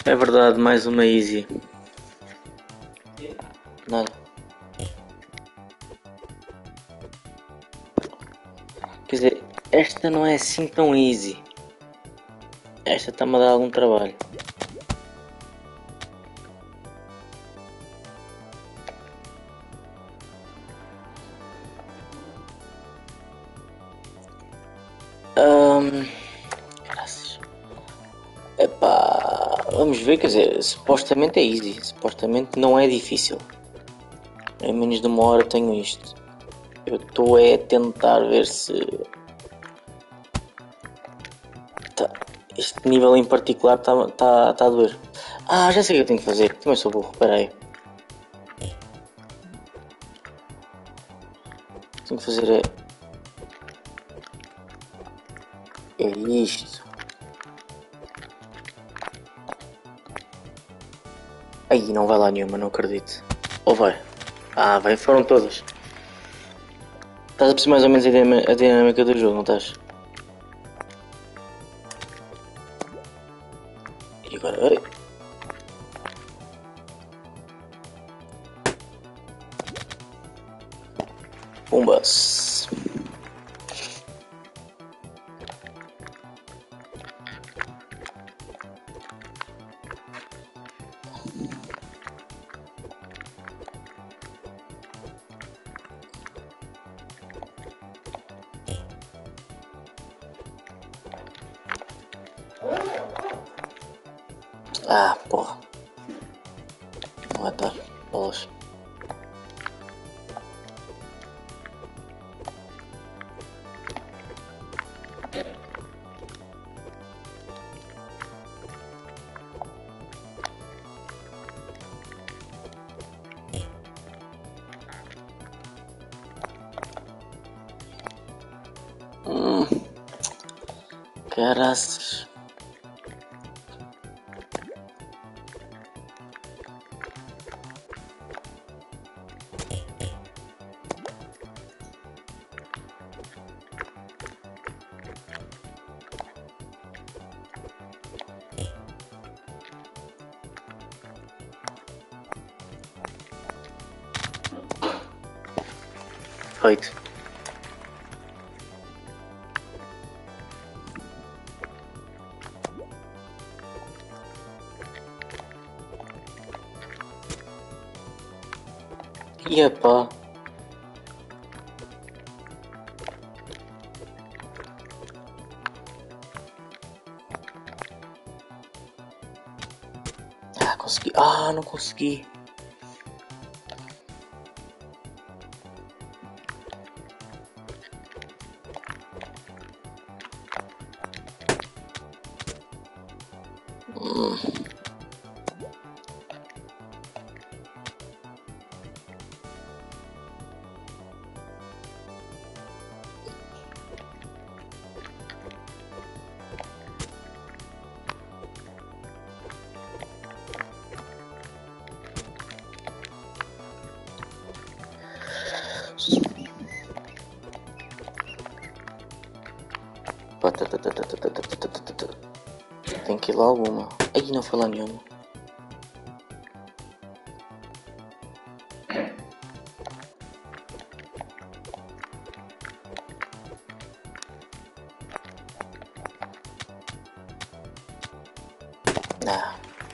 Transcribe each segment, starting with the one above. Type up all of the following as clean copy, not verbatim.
É verdade, mais uma easy. Nada. Quer dizer, esta não é assim tão easy. Esta está-me a dar algum trabalho. Graças. Epá, vamos ver, quer dizer, supostamente é easy. Supostamente não é difícil. Em menos de uma hora tenho isto. Eu estou a tentar ver se... Tá. Este nível em particular está a doer. Ah, já sei o que eu tenho que fazer. Também sou burro, peraí. Tenho que fazer é isto. Aí não vai lá nenhuma, não acredito. Ou vai? Ah, vai, foram todas. Estás a perceber mais ou menos a dinâmica do jogo, não estás? E agora... Ai. Pumbas. Ah, porra. Não vai estar. Bolas. Caraças. Feito. E epá. Ah, consegui. Ah, não consegui. Tem que ir lá alguma. Aí não foi lá nenhuma. Ah.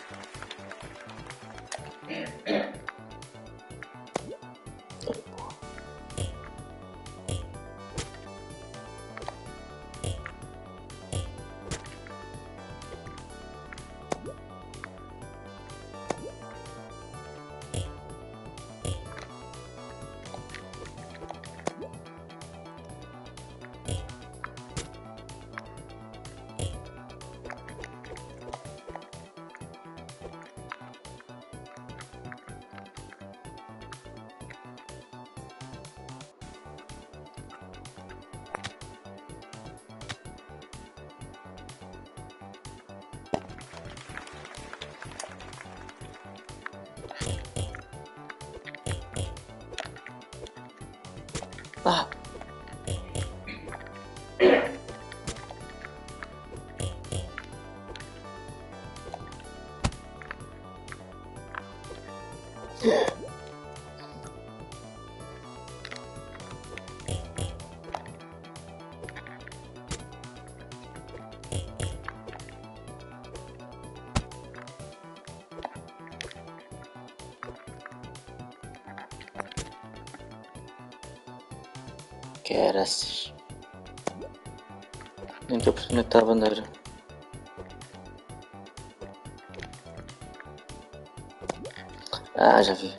Ah. Caraças. Nem estou a perceber onde é que está a bandeira. Ah, já vi.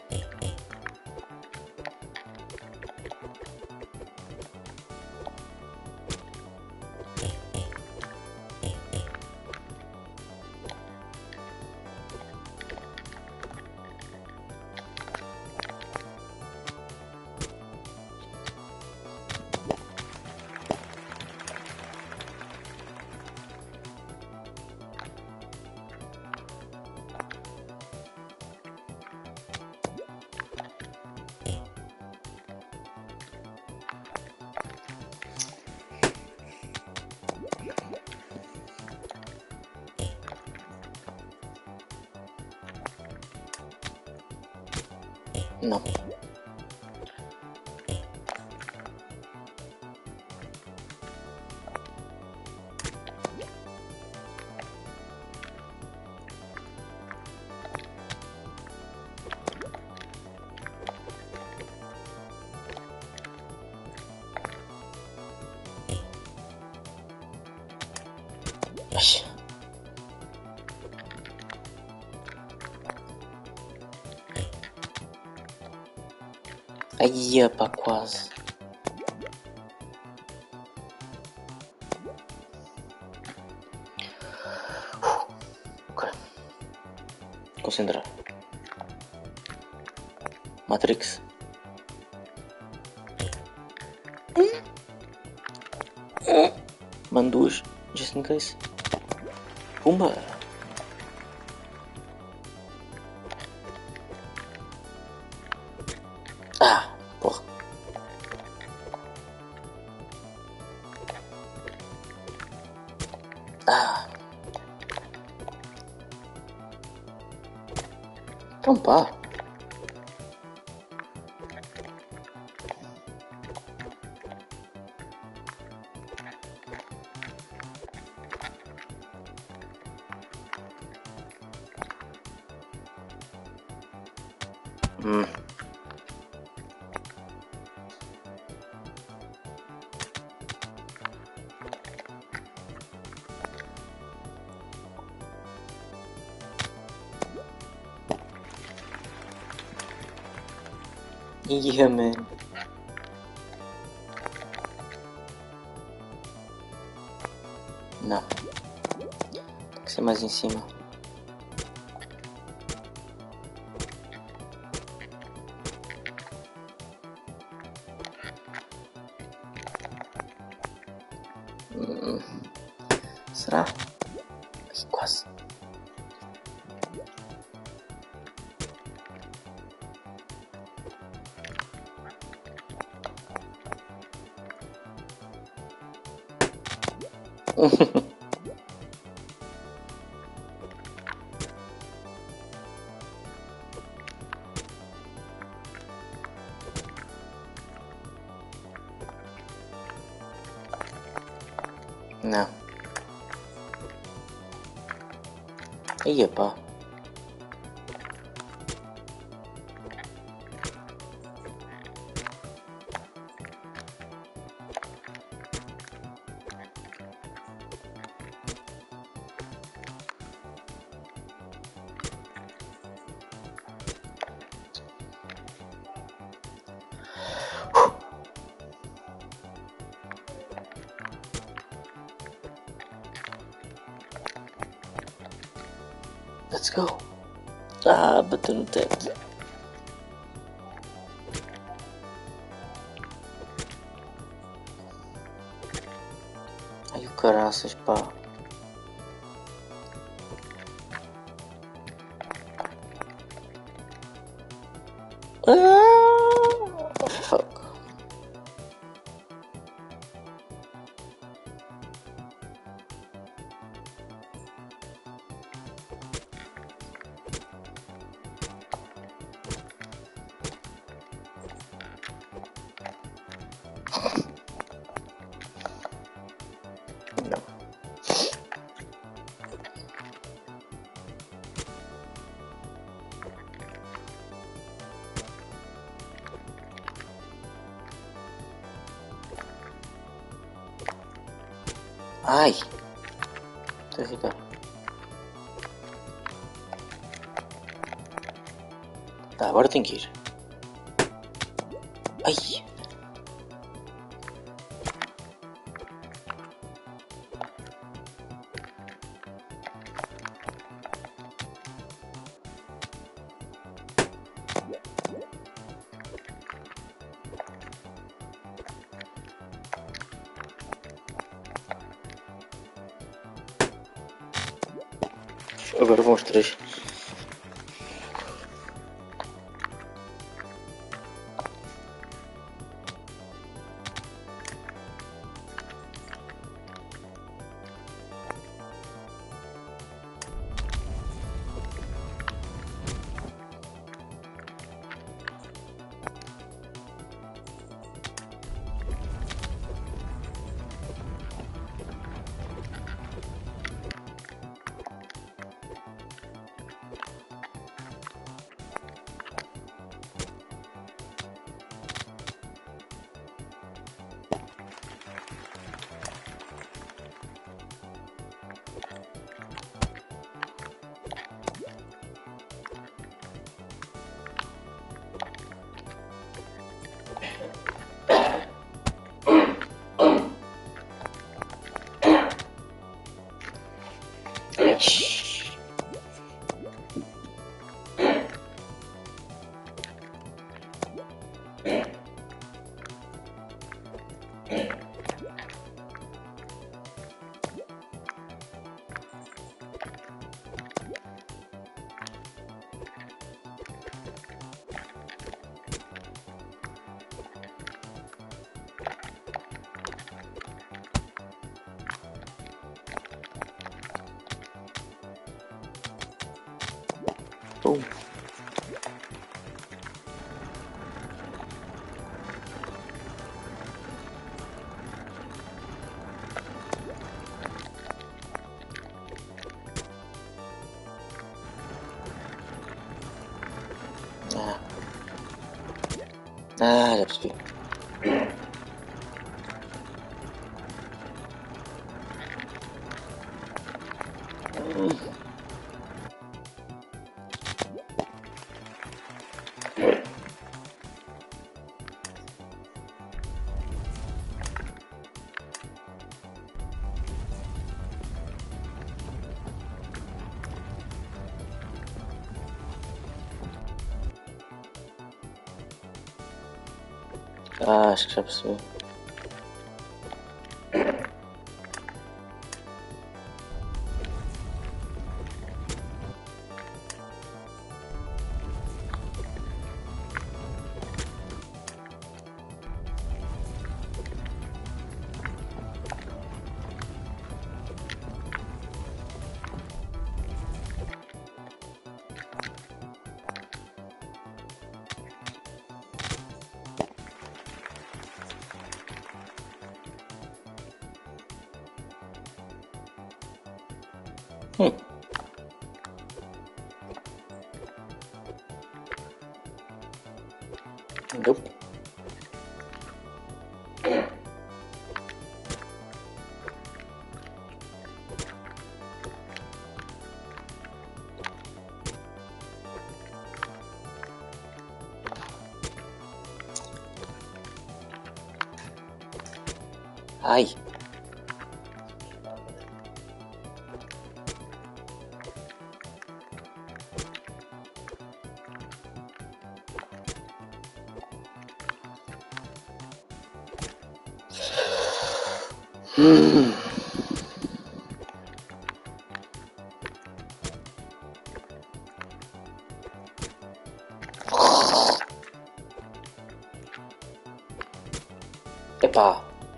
Não. Ai. Aí, pá, quase. Ok. Concentrar. Matrix. Mano, duas. Just in case. Pumba. Ah, porra. Ah. Então pá. Yeah, man. Não. Tem que ser mais em cima. Será? Ai, quase. Não. Aí, pá. Let's go. Ah, bateu no teto. Ai, o caraças, pá. Ah, fuck. Não. Ai! Estou a irritar. Tá, agora tenho que ir. Ai! Agora vão os três. Já percebi. Acho que já percebi. Nope. Ai. Epá.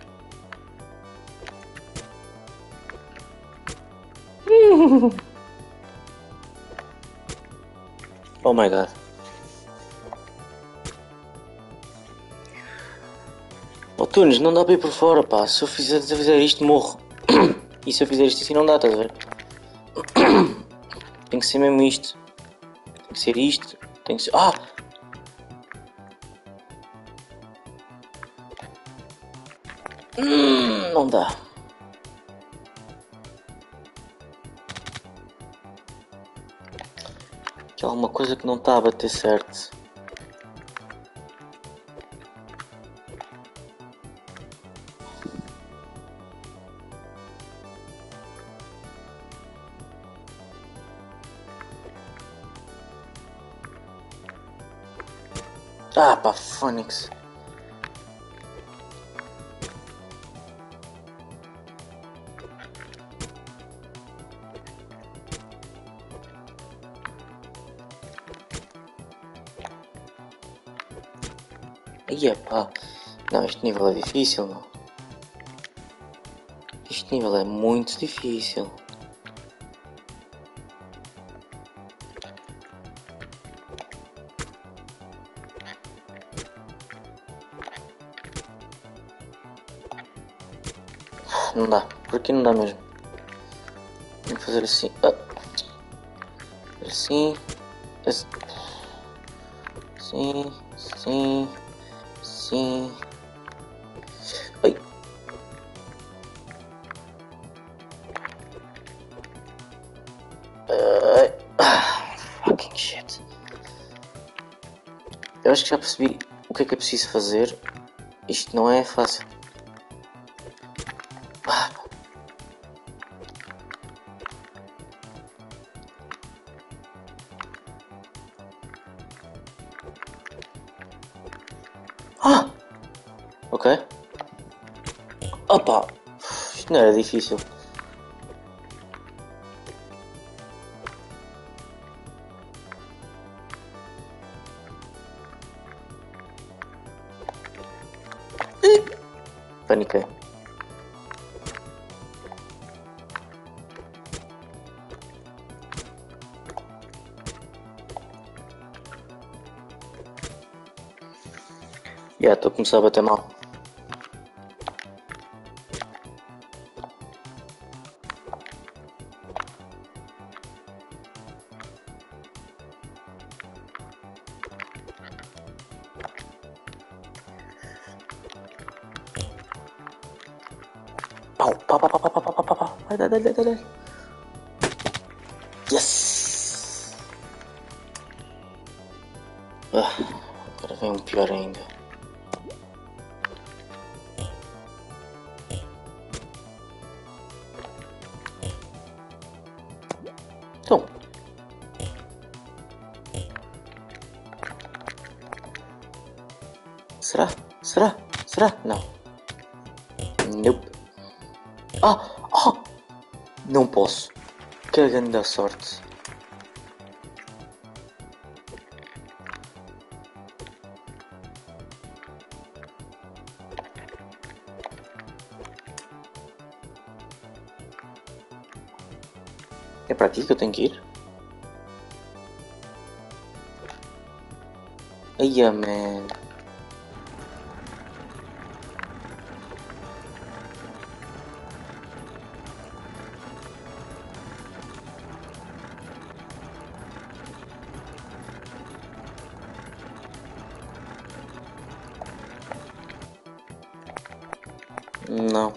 Oh my god. Oh Tunes, não dá para ir por fora, pá. Se eu fizer isto, morro. E se eu fizer isto assim, não dá, estás a ver? Tem que ser mesmo isto. Tem que ser isto. Tem que ser. Ah! Não dá. Aqui há alguma coisa que não está a bater certo. Ah, pá, Phoenix. Aí, pá. Não, este nível é difícil, não. Este nível é muito difícil. Não dá, por aqui não dá mesmo. Tenho que fazer assim. Assim. Assim. Sim. Sim. Sim. Ai. Fucking shit. Eu acho que já percebi o que é preciso fazer. Isto não é fácil. Ok. Opa! Isto não era difícil. Paniquei. Estou a começar a bater mal. Pau, pau, pau, pau, pau, pau, pau, pau, pau. Vai, dai, dai, dai, dai. Yes! Agora vem um pior ainda. Então. Será? Será? Será? Não. Nope. Não posso. Que grande sorte. É para aqui que eu tenho que ir? Ai, man. Não.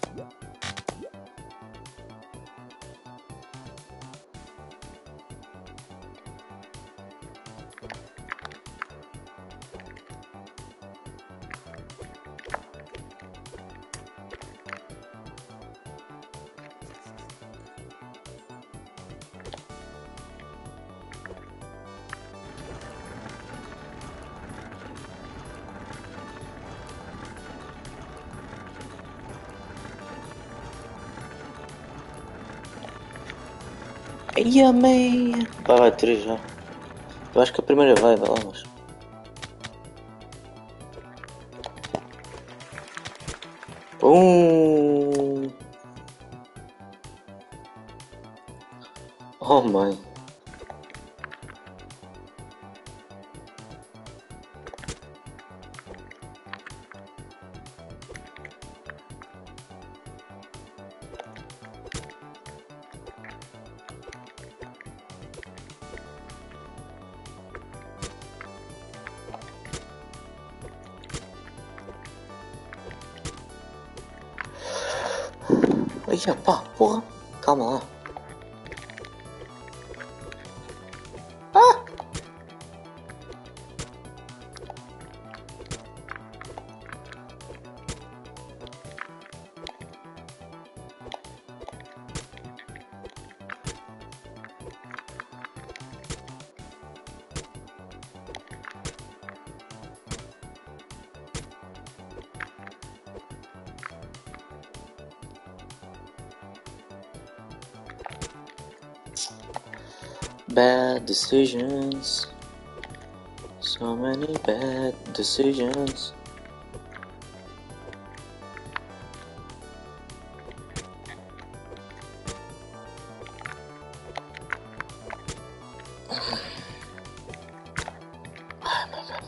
Ai, man. Vai 3 já. Eu acho que a primeira vai lá, mas... Oh, mãe. Ai, pá, porra. Calma lá. Bad decisions. So many bad decisions. Oh my god.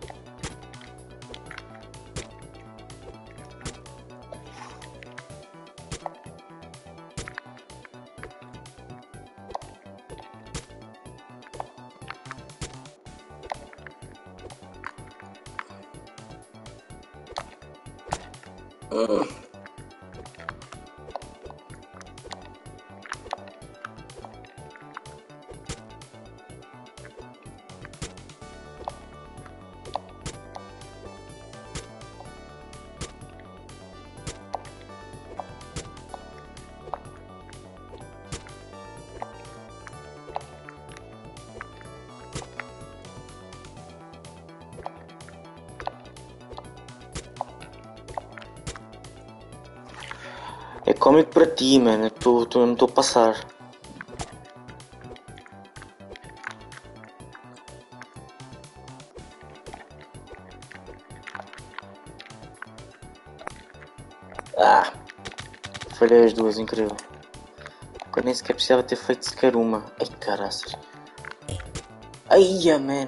É cómico para ti, mano. Eu não estou a passar. Ah! Falhei as duas, incrível. Eu nem sequer precisava ter feito sequer uma. Ai, caraças. Ai, man.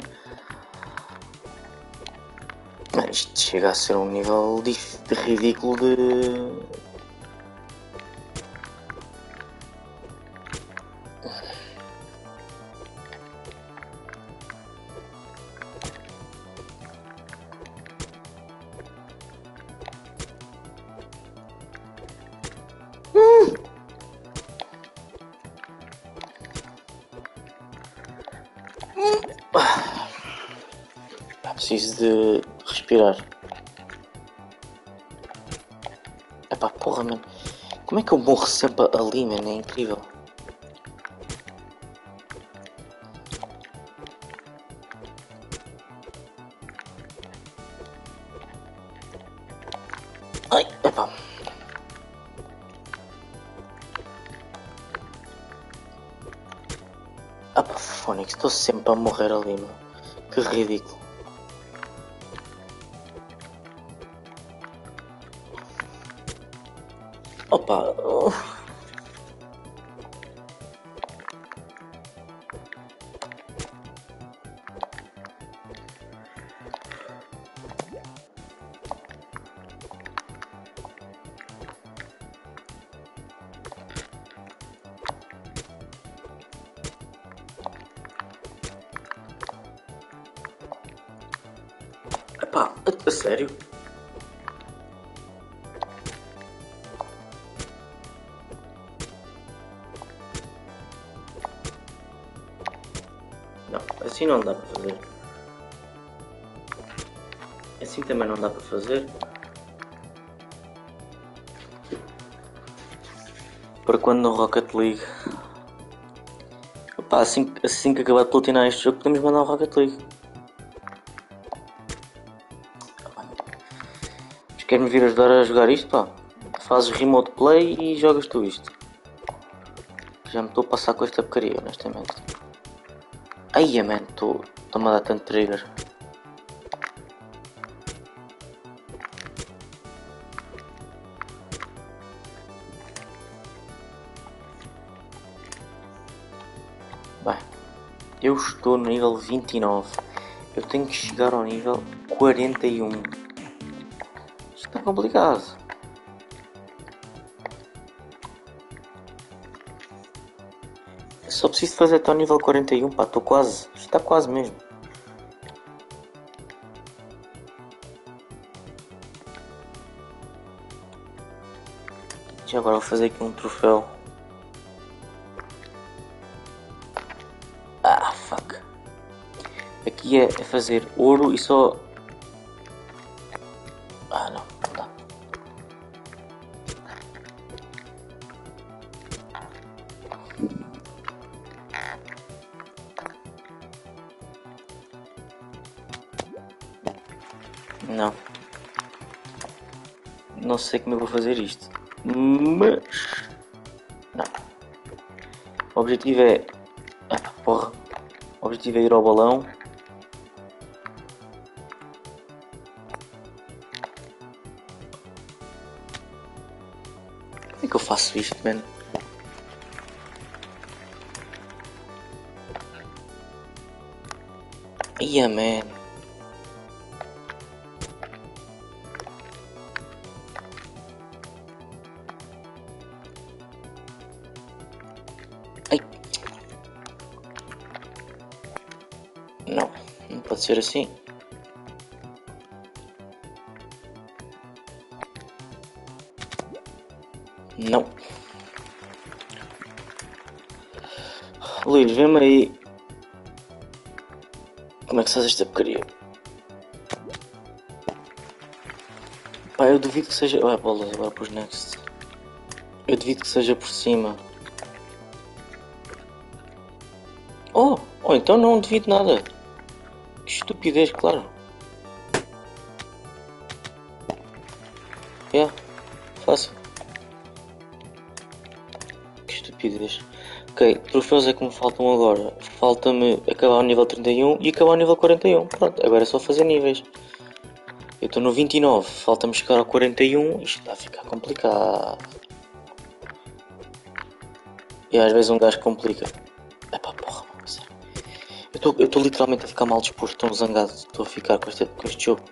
Mas isto chega a ser um nível de ridículo de... Preciso de respirar. Epá, porra, mano. Como é que eu morro sempre ali, mano? É incrível. Ai, epá. Ah pá, Fónix, estou sempre a morrer ali, mano. Que ridículo. Opa. Epá, a sério? Não, assim não dá para fazer. Assim também não dá para fazer. Para quando no Rocket League. Opa, assim que acabar de platinar este jogo podemos mandar o Rocket League. Mas queres-me vir ajudar a jogar isto, pá? Fazes remote play e jogas tu isto. Já me estou a passar com esta porcaria, honestamente. Ai, man, estou-me a dar tanto trigger. Bem, eu estou no nível 29. Eu tenho que chegar ao nível 41. Isto está complicado. Só preciso fazer até ao nível 41, pá, estou quase. Isto está quase mesmo. Já agora vou fazer aqui um troféu. Ah, fuck. Aqui é fazer ouro e só... Ah, não dá. Não. Não sei como eu vou fazer isto. Mas... Não. O objetivo é... Ah, Porra. O objetivo é ir ao balão. Como é que eu faço isto, mano? Ia, man. Ai. Não, não pode ser assim. Não. Luís, vê-me aí. Como é que se faz esta porcaria? Pá, eu duvido que seja... Ah, bolas, agora pus next. Eu duvido que seja por cima. Oh, então não duvido nada. Que estupidez, claro. Fácil. Que estupidez. Ok, troféus é que me faltam agora. Falta-me acabar o nível 31 e acabar o nível 41. Pronto, agora é só fazer níveis. Eu estou no 29, falta-me chegar ao 41. Isto está a ficar complicado. E às vezes um gajo complica. Epá, porra, mano, sério. Eu estou literalmente a ficar mal disposto, tão zangado. Estou a ficar com este jogo.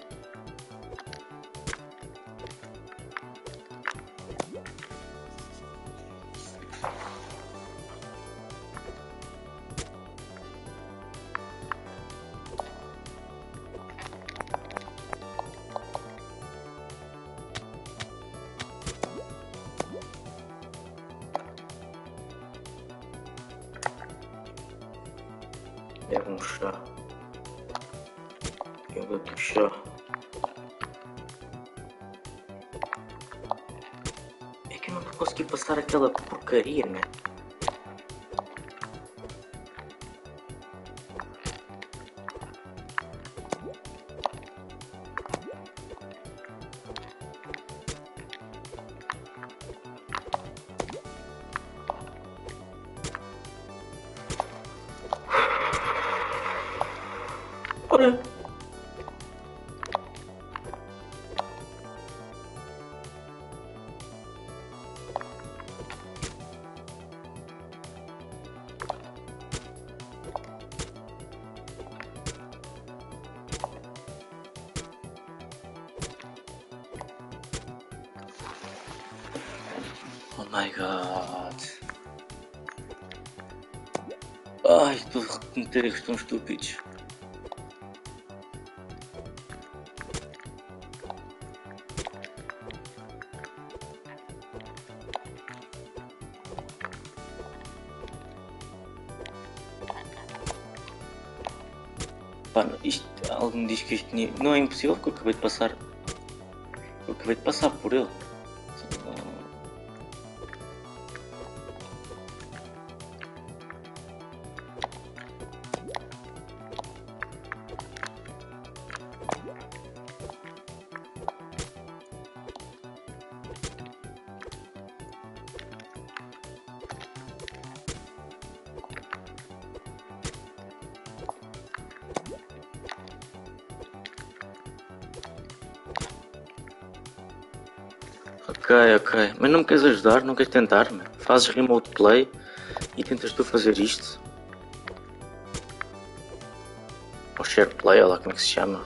É um chá. Eu dou-te o chá. É que eu não consegui passar aquela porcaria, né? Ora. Oh my god. Ai, estou a cometer erros tão estúpidos. Pá, isto, algo me diz que isto não é impossível porque eu acabei de passar. Eu acabei de passar por ele. Ok. Mas não me queres ajudar? Não queres tentar? Meu? Fazes remote play e tentas tu fazer isto? Ou share play, olha lá como é que se chama.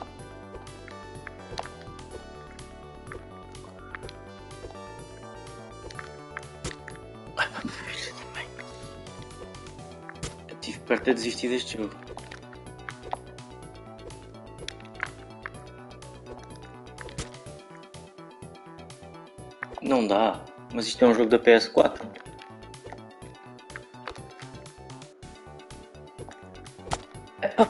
Ai, pá, filha da mãe. Eu estive perto de desistir deste jogo. Não dá, mas isto é um jogo da PS4. Epá,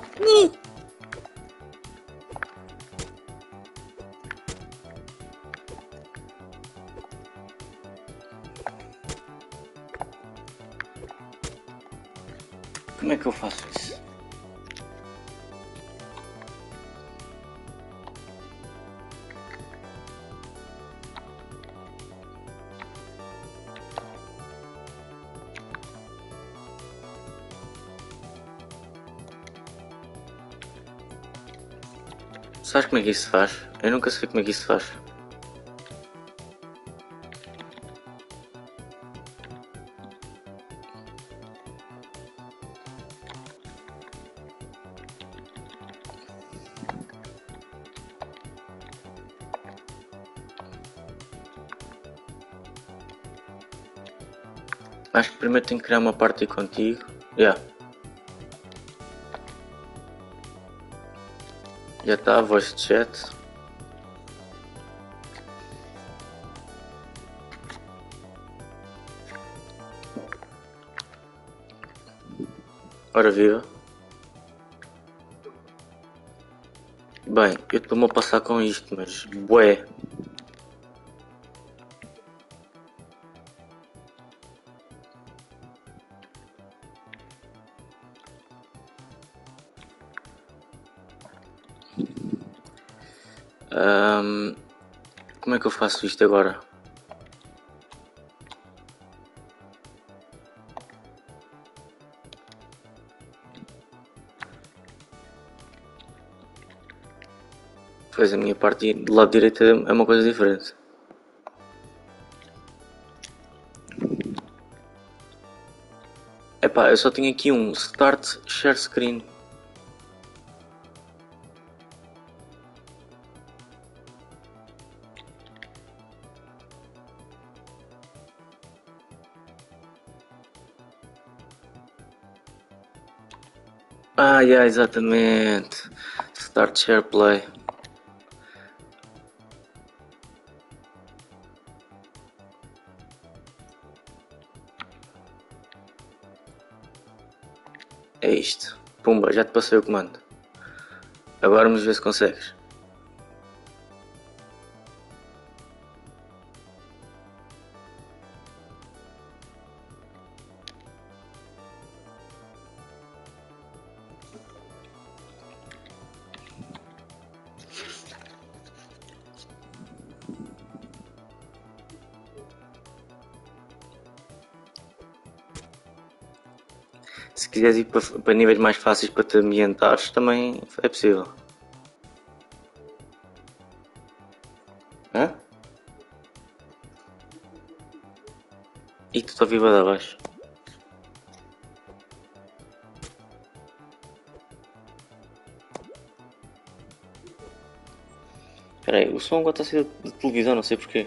como é que eu faço isso? Sabes como é que isso se faz? Eu nunca sei como é que isso se faz. Acho que primeiro tenho que criar uma party contigo. Yeah. Já está, voice chat. Ora viva. Bem, eu estou-me a passar com isto, mas bué. Como é que eu faço isto agora? Pois a minha parte do lado direito é uma coisa diferente. Epá, eu só tenho aqui um Start Share Screen. Ah, yeah, exatamente. Start Share Play. É isto. Pumba, já te passei o comando. Agora vamos ver se consegues. Se quiseres ir para níveis mais fáceis para te ambientares, também é possível. Hã? E tu está viva de abaixo. Espera aí, o som agora está a ser de televisão, não sei porquê.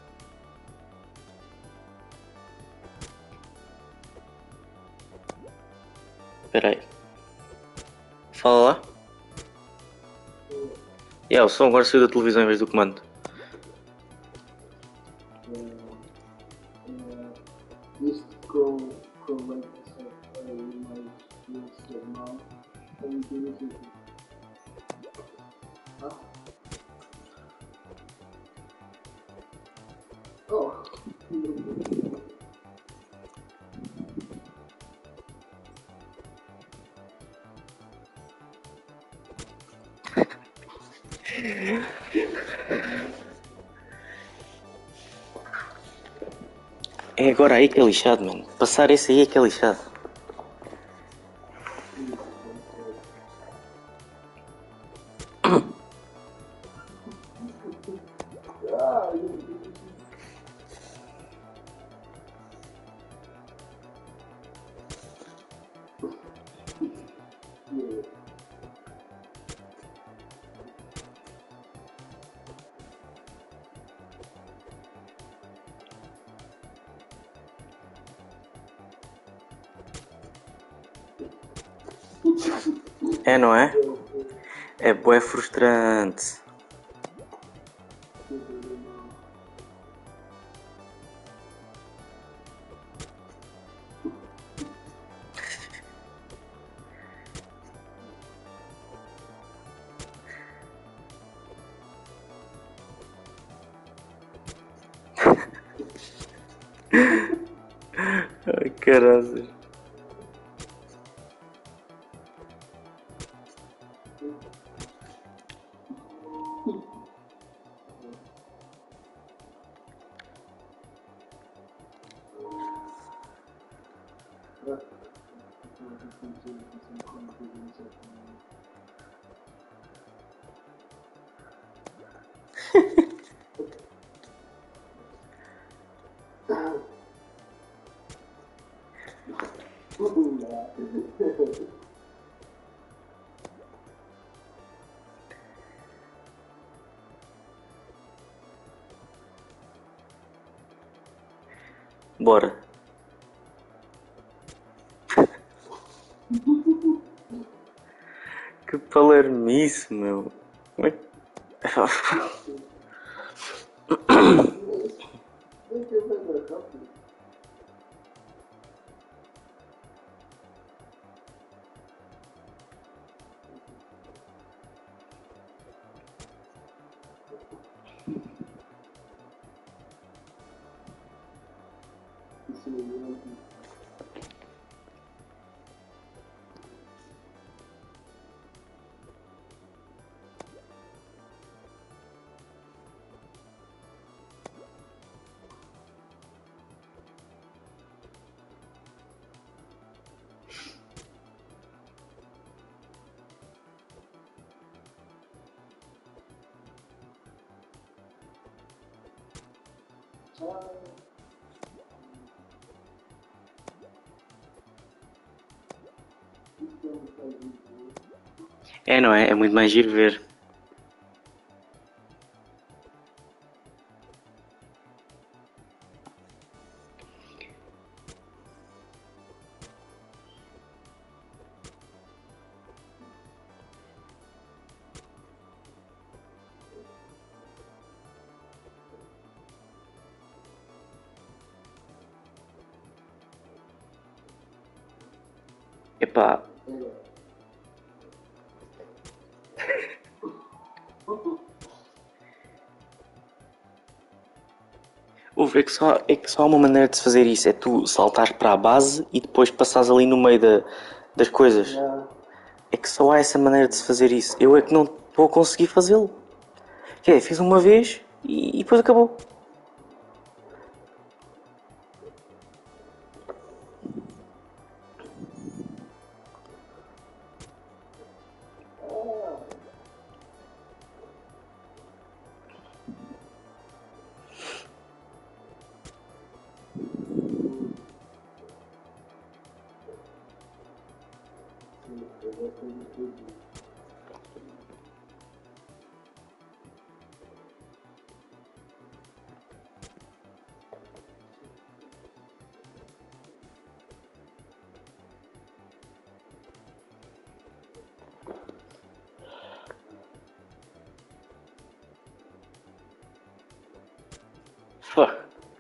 Espera aí. Fala lá. Yeah, o som agora saiu da televisão em vez do comando. Isto com latency mais normal tem tudo. Oh! É agora aí que é lixado, mano. Passar esse aí é que é lixado. É, não é? É bué frustrante. Ai, caralho. Bora. Que palermice, meu. Como é que- É, não é? É muito mais giro ver. Epá. É que só há uma maneira de se fazer isso. É tu saltares para a base e depois passares ali no meio das coisas. É que só há essa maneira de se fazer isso. Eu é que não vou conseguir fazê-lo. Que é, fiz uma vez e depois acabou. Fuck.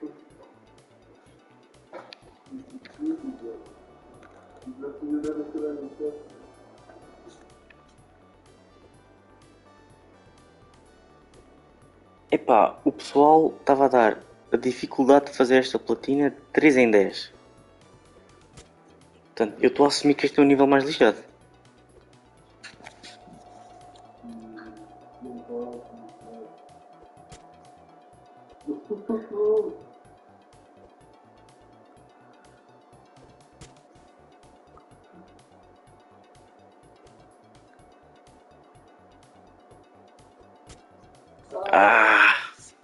Epá, o pessoal estava a dar a dificuldade de fazer esta platina de 3 em 10. Portanto, eu estou a assumir que este é o nível mais lixado. Ah!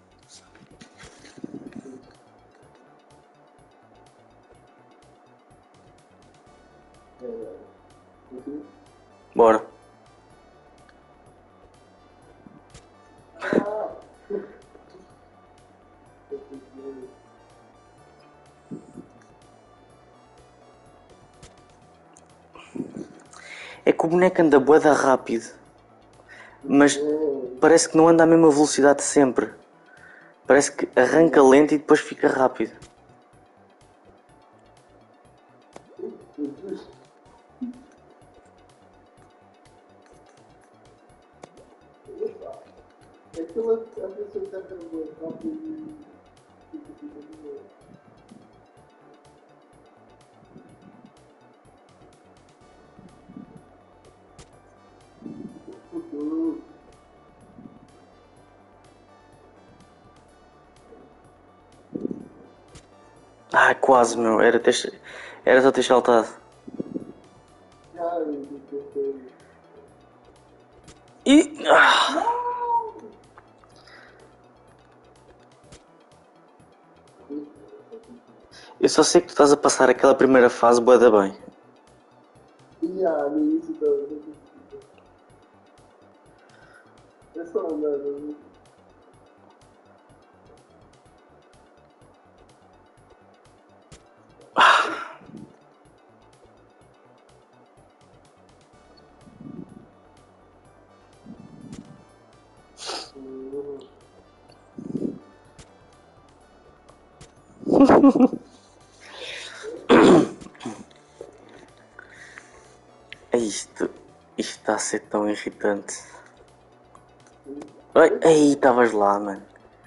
Bora. É que o boneco anda bué da rápido. Mas parece que não anda à mesma velocidade sempre. Parece que arranca lento e depois fica rápido. Ah, quase, meu. Era só ter saltado. E... Ah. Eu só sei que tu estás a passar aquela primeira fase bué da bem. E no início estava. É só andar. Isto está a ser tão irritante. Ai, ei, estavas lá, mano.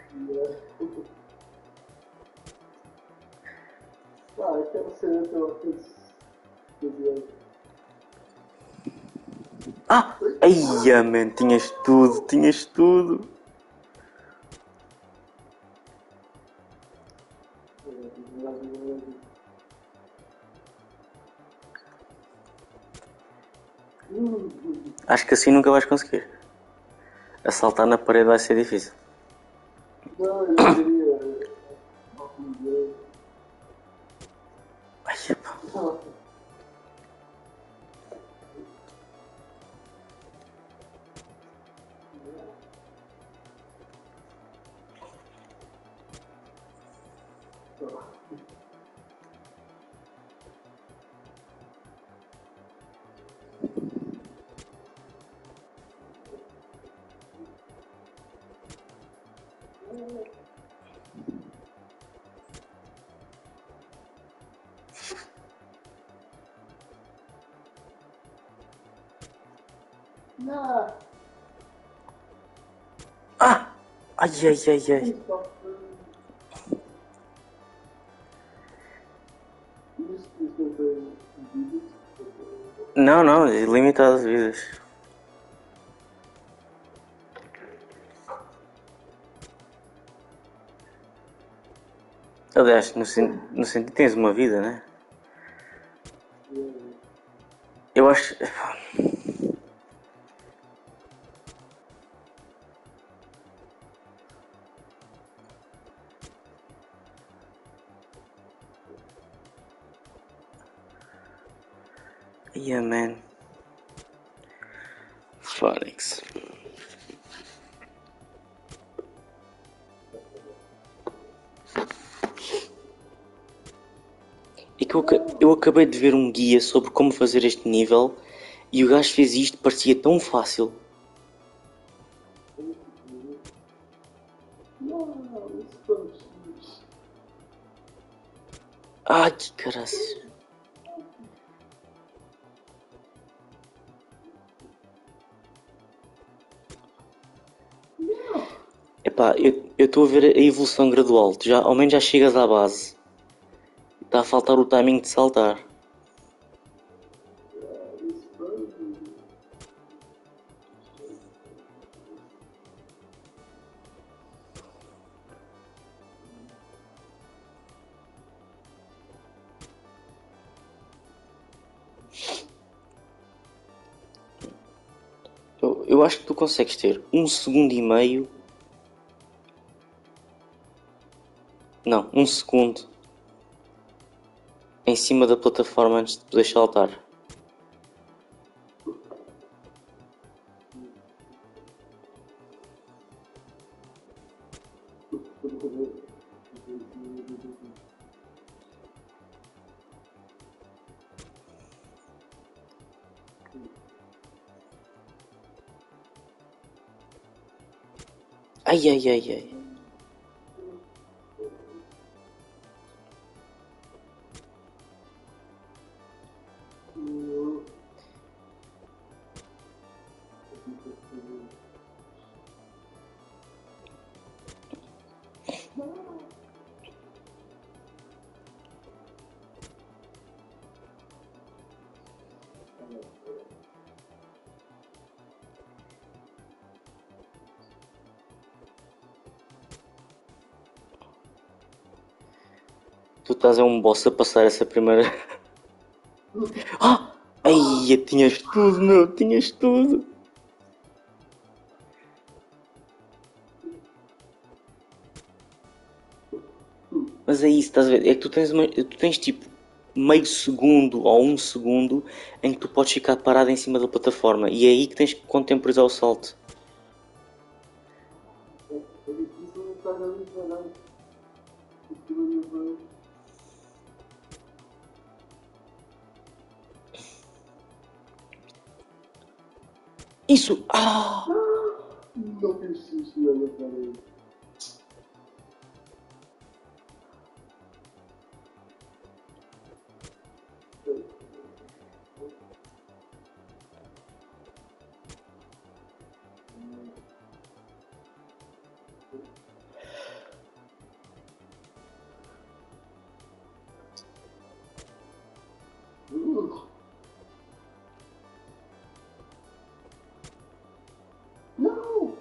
Aquela cena que eu fiz. Ai, man, tinhas tudo, tinhas tudo. Acho que assim nunca vais conseguir. Assaltar na parede vai ser difícil. Não, eu queria. Ai, epá. Não! Ah! Ai, ai, ai, ai. Isso não tem vídeos? Não, não, limitadas vidas. Aliás, no sentido tens uma vida, né? Eu acho. Yeah, man. Phonics. É que eu acabei de ver um guia sobre como fazer este nível e o gajo fez isto, parecia tão fácil. Não, isso foi. Ai, que caraças. Epá, eu estou a ver a evolução gradual. Tu já, ao menos já chegas à base. Está a faltar o timing de saltar. Eu acho que tu consegues ter 1,5 segundos. Não, 1 segundo em cima da plataforma antes de poder saltar. Ai, ai, ai, ai. Tu estás a um boss a passar essa primeira. Ah! Ai, tinhas tudo, meu, tinhas tudo. Mas mas é isso, estás a ver? É que tu tens tipo meio segundo ou um segundo em que tu podes ficar parado em cima da plataforma e é aí que tens que contemporizar o salto. É difícil não estar ali parado. Porque não vai. Isso! Ah! Não fiz xixi na parede. Não!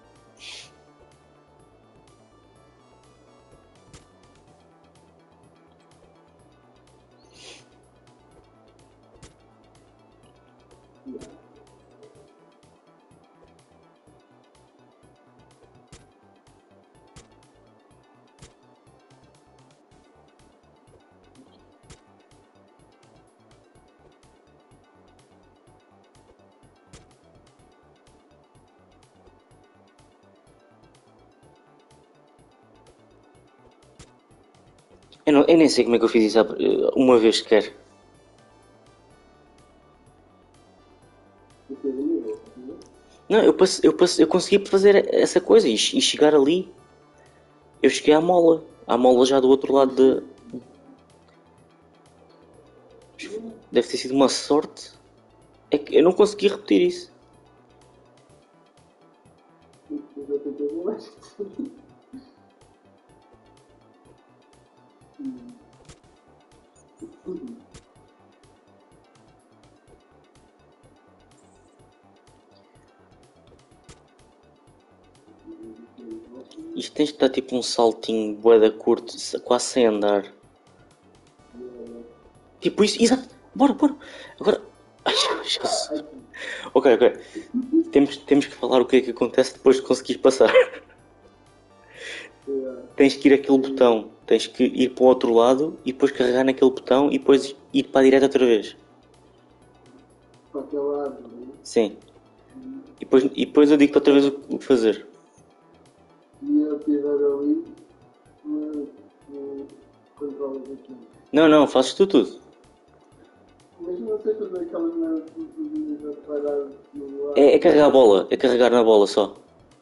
Eu nem sei como é que eu fiz isso uma vez sequer. Porque é nível, Não, eu consegui fazer essa coisa e chegar ali. Eu cheguei à mola já do outro lado de. Deve ter sido uma sorte. É que eu não consegui repetir isso. eu já tentei mais. Isto tens de dar tipo um saltinho boeda curto, quase sem andar. Tipo isso, exato. Bora, bora. Agora. Ai, Jesus. Ok, ok. Temos que falar o que é que acontece depois de conseguir passar. Tens que ir àquele botão. Tens que ir para o outro lado e depois carregar naquele botão e depois ir para a direita outra vez. Para aquele lado, né? Sim. E depois eu digo outra vez o que fazer. E eu estiver ali, controlas aqui. Não, não, fazes tu tudo. Mas não sei fazer aquelas merdas que tu dizes a parar no lado. É carregar a bola. É carregar na bola só.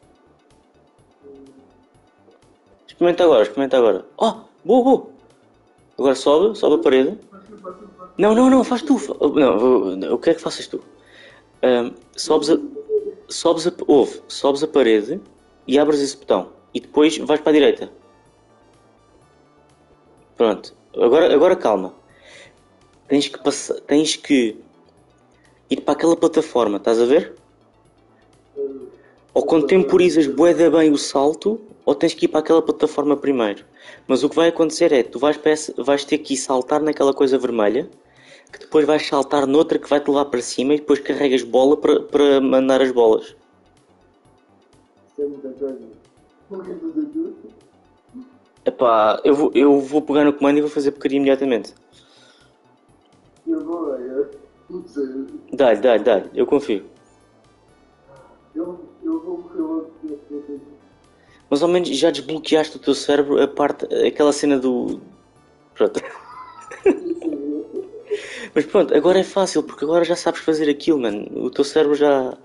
Experimenta agora, experimenta agora. Oh, boa, boa. Agora sobe a parede. Não, não, não, faz tu. Não, eu quero que faças tu. Sobes a, sobes a parede e abres esse botão. E depois vais para a direita. Pronto. Agora calma. Tens que ir para aquela plataforma, estás a ver? Ou contemporizas bué bem o salto, ou tens que ir para aquela plataforma primeiro. Mas o que vai acontecer é, tu vais ter que ir saltar naquela coisa vermelha, que depois vais saltar noutra que vai te levar para cima e depois carregas bola para mandar as bolas. Isso é muita coisa. Não quer fazer tudo? Epá, eu vou pegar no comando e vou fazer porcaria imediatamente. Eu vou, não sei. Dá-lhe, eu confio. Eu vou morrer logo porque Mas ao menos já desbloqueaste o teu cérebro a parte, aquela cena do... Pronto. Mas pronto, agora é fácil, porque agora já sabes fazer aquilo, mano. O teu cérebro já...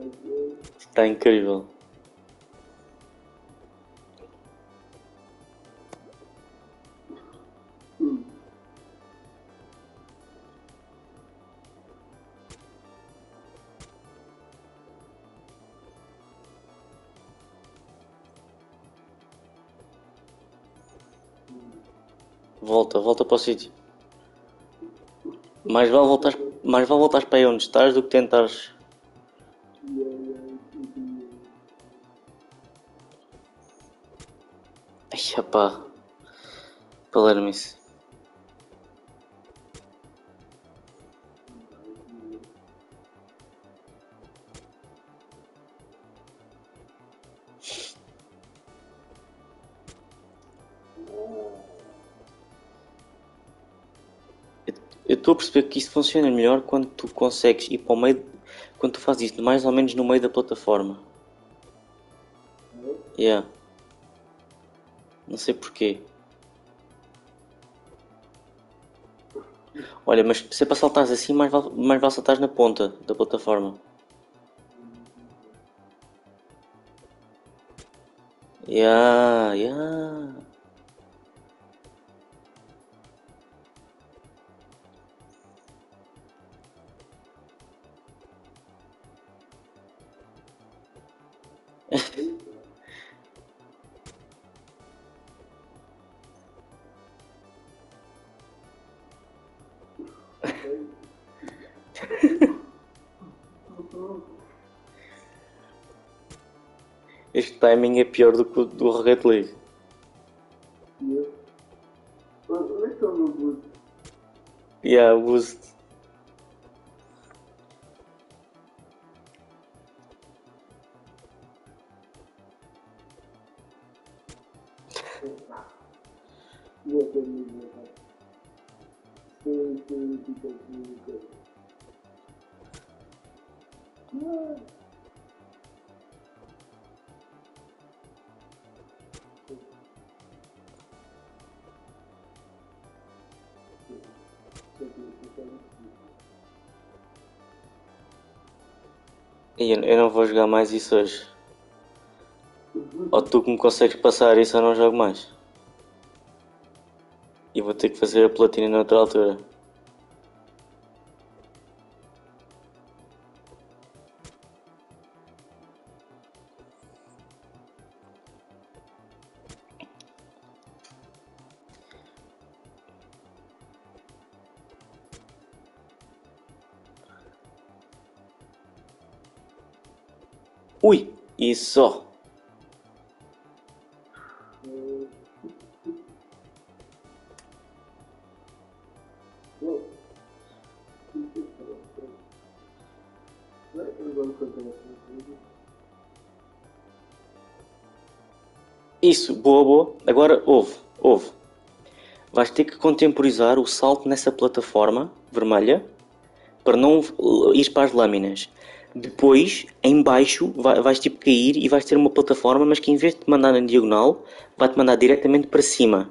Está incrível. Volta para o sítio. Mais vale voltares para aí onde estás do que tentares. Ai, pá. Palermice. Eu estou a perceber que isso funciona melhor quando tu consegues ir para o meio. Quando tu fazes isto mais ou menos no meio da plataforma. Yeah. Não sei porquê. Olha, mas se é para saltares assim, mais vale saltares na ponta da plataforma. Yeah, yeah. Este timing é pior do que o do Rocket League. Onde é que está o meu boost? Yeah, boost. Não tem ninguém. Tem fica aqui. E eu não vou jogar mais isso hoje. Ou tu que me consegues passar isso eu não jogo mais. E vou ter que fazer a platina noutra altura. Ui! Isso! Isso, boa, boa. Agora ouve. Vais ter que contemporizar o salto nessa plataforma vermelha para não ir para as lâminas. Depois, em baixo, vais tipo cair e vais ter uma plataforma, mas que em vez de te mandar na diagonal, vai-te mandar diretamente para cima.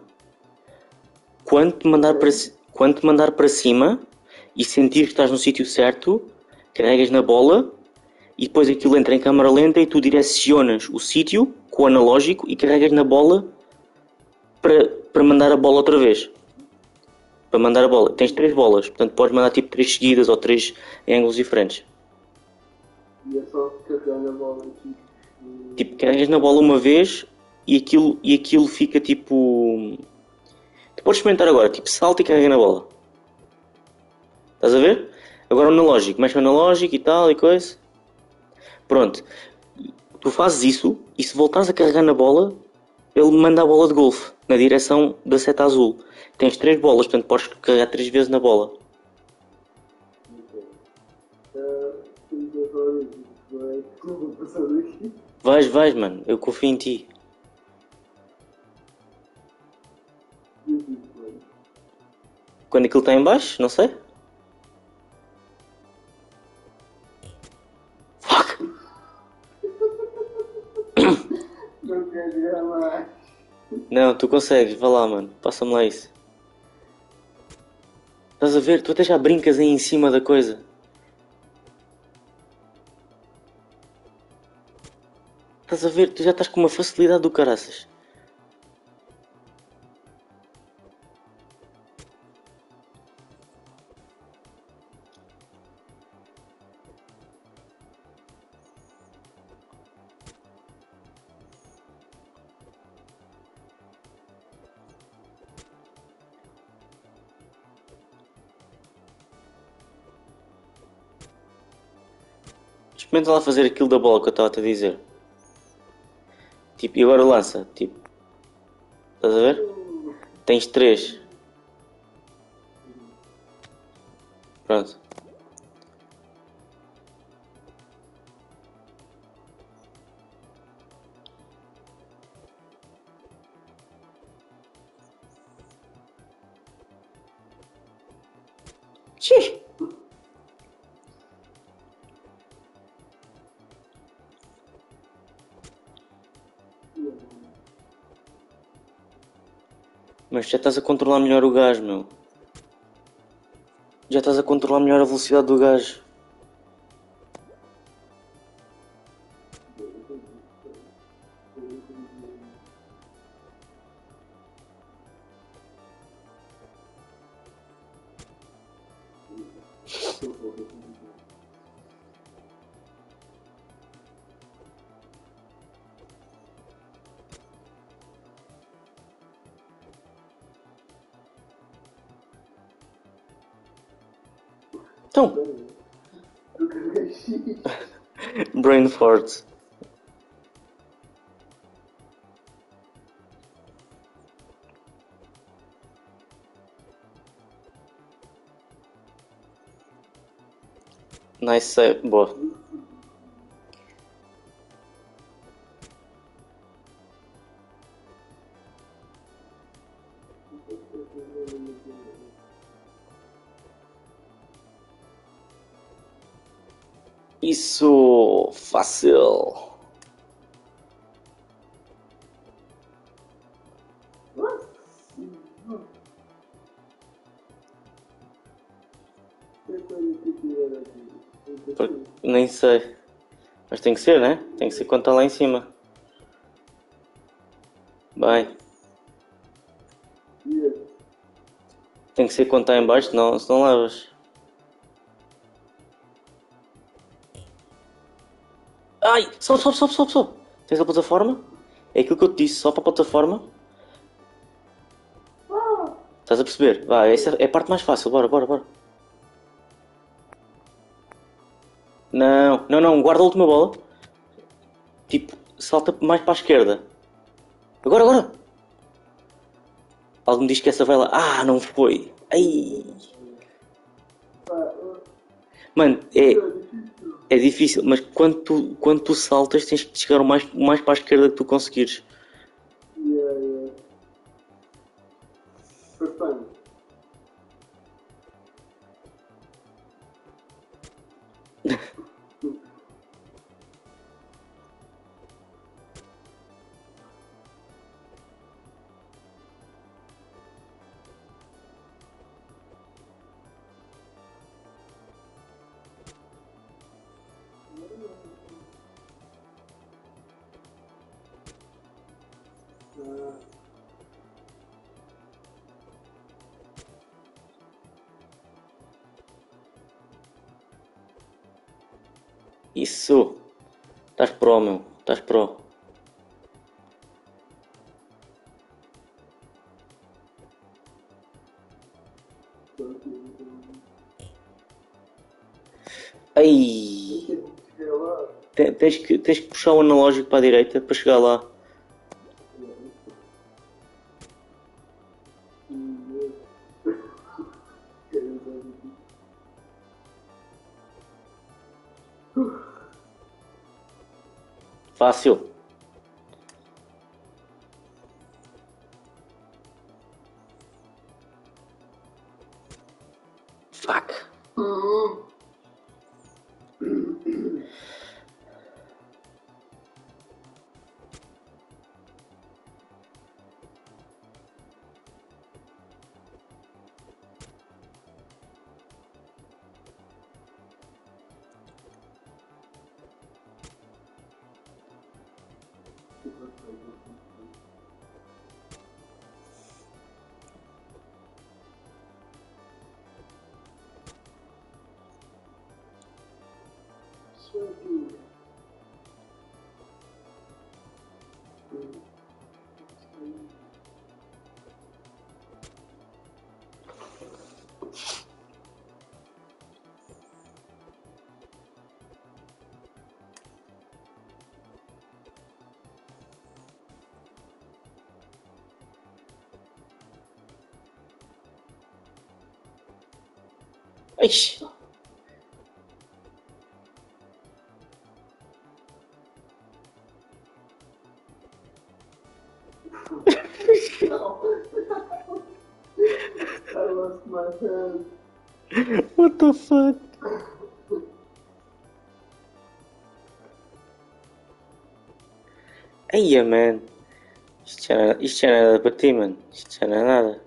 Quando te mandar para cima e sentir que estás no sítio certo, carregas na bola e depois aquilo entra em câmara lenta e tu direcionas o sítio com o analógico e carregas na bola para mandar a bola outra vez. Para mandar a bola. Tens 3 bolas, portanto podes mandar tipo 3 seguidas ou 3 em ângulos diferentes. E é só carregar na bola aqui. Tipo, carregas na bola uma vez e aquilo fica tipo. Tu podes experimentar agora, tipo, salta e carrega na bola. Estás a ver? Agora o analógico, mexe o analógico e tal e coisa. Pronto. Tu fazes isso e se voltares a carregar na bola, ele manda a bola de golfe na direção da seta azul. Tens 3 bolas, portanto podes carregar 3 vezes na bola. Vou passar daqui. Vais, mano. Eu confio em ti. Quando aquilo está em baixo, não sei. Fuck! Não quero jogar mais. Não, tu consegues. Vá lá, mano. Passa-me lá isso. Estás a ver? Tu até já brincas aí em cima da coisa. Estás a ver? Tu já estás com uma facilidade do caraças. Experimenta lá fazer aquilo da bola que eu estava a te dizer. Tipo, e agora lança. Tipo, estás a ver? Tens 3. Pronto. Xixi. Mas já estás a controlar melhor o gás, meu. Já estás a controlar melhor a velocidade do gás. Então, Eu carreguei X. brain fart. Nice save. Boa. Isso. Fácil. Nem sei. Mas tem que ser, né? Tem que ser quando está lá em cima. Vai. Tem que ser quando está em baixo, não, se não levas. Ai! Sobe, sobe, sobe, sobe, sobe. Tens a plataforma? É aquilo que eu te disse, só para a plataforma. Estás a perceber? Vai, essa é a parte mais fácil. Bora, bora, bora. Não, não, não. Guarda a última bola. Tipo, salta mais para a esquerda. Agora, agora. Algo me diz que essa vai lá. Ah, não foi. Ai. Mano, é difícil, mas quando tu saltas tens que chegar o mais para a esquerda que tu conseguires. Yeah. First time. Isso. Estás pro, meu. Estás pro. Ai. Cheguei lá. Tens que puxar o analógico para a direita para chegar lá. Fácil. Fuck. Ixi. I lost my hand. What the fuck? Eia, man. Isto já não é nada para ti, mano. Isto já não é nada.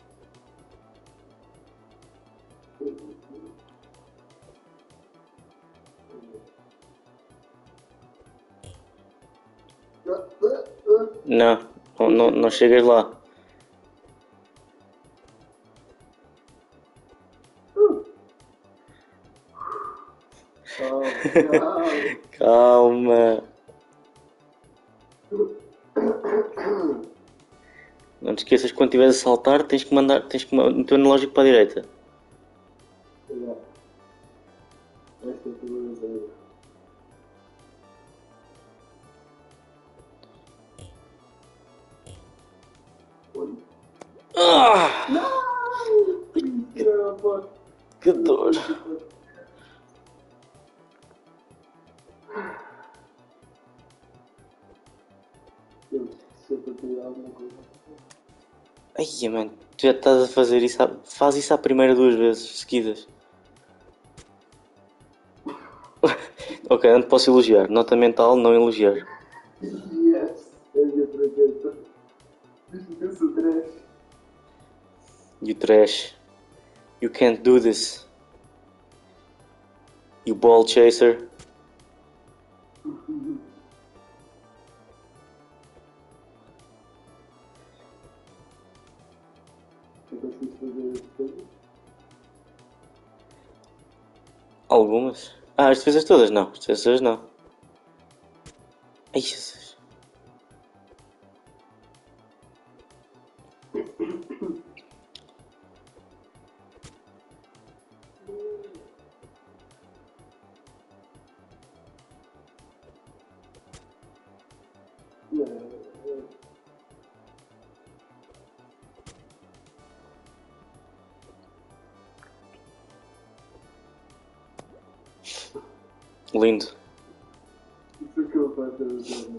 Não chegas lá. Calma. Não te esqueças que quando estiveres a saltar tens que meter o analógico para a direita. Ah! Que dor. Ai, mano, tu já estás a fazer isso. Faz isso à primeira 2 vezes seguidas. Ok, não te posso elogiar. Nota mental, não elogiar. Yes, é a minha fraqueza. Eu sou trash. You trash. You can't do this. You ball chaser. Eu consigo fazer as coisas? Algumas. Ah, as defesas todas não. As defesas não. Ai, Jesus. Lindo. Isso é que eu faço a ver.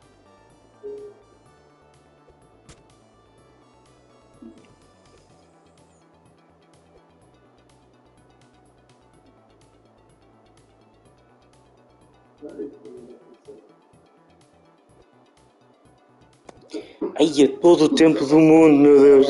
Ai, é todo o tempo do mundo, meu Deus.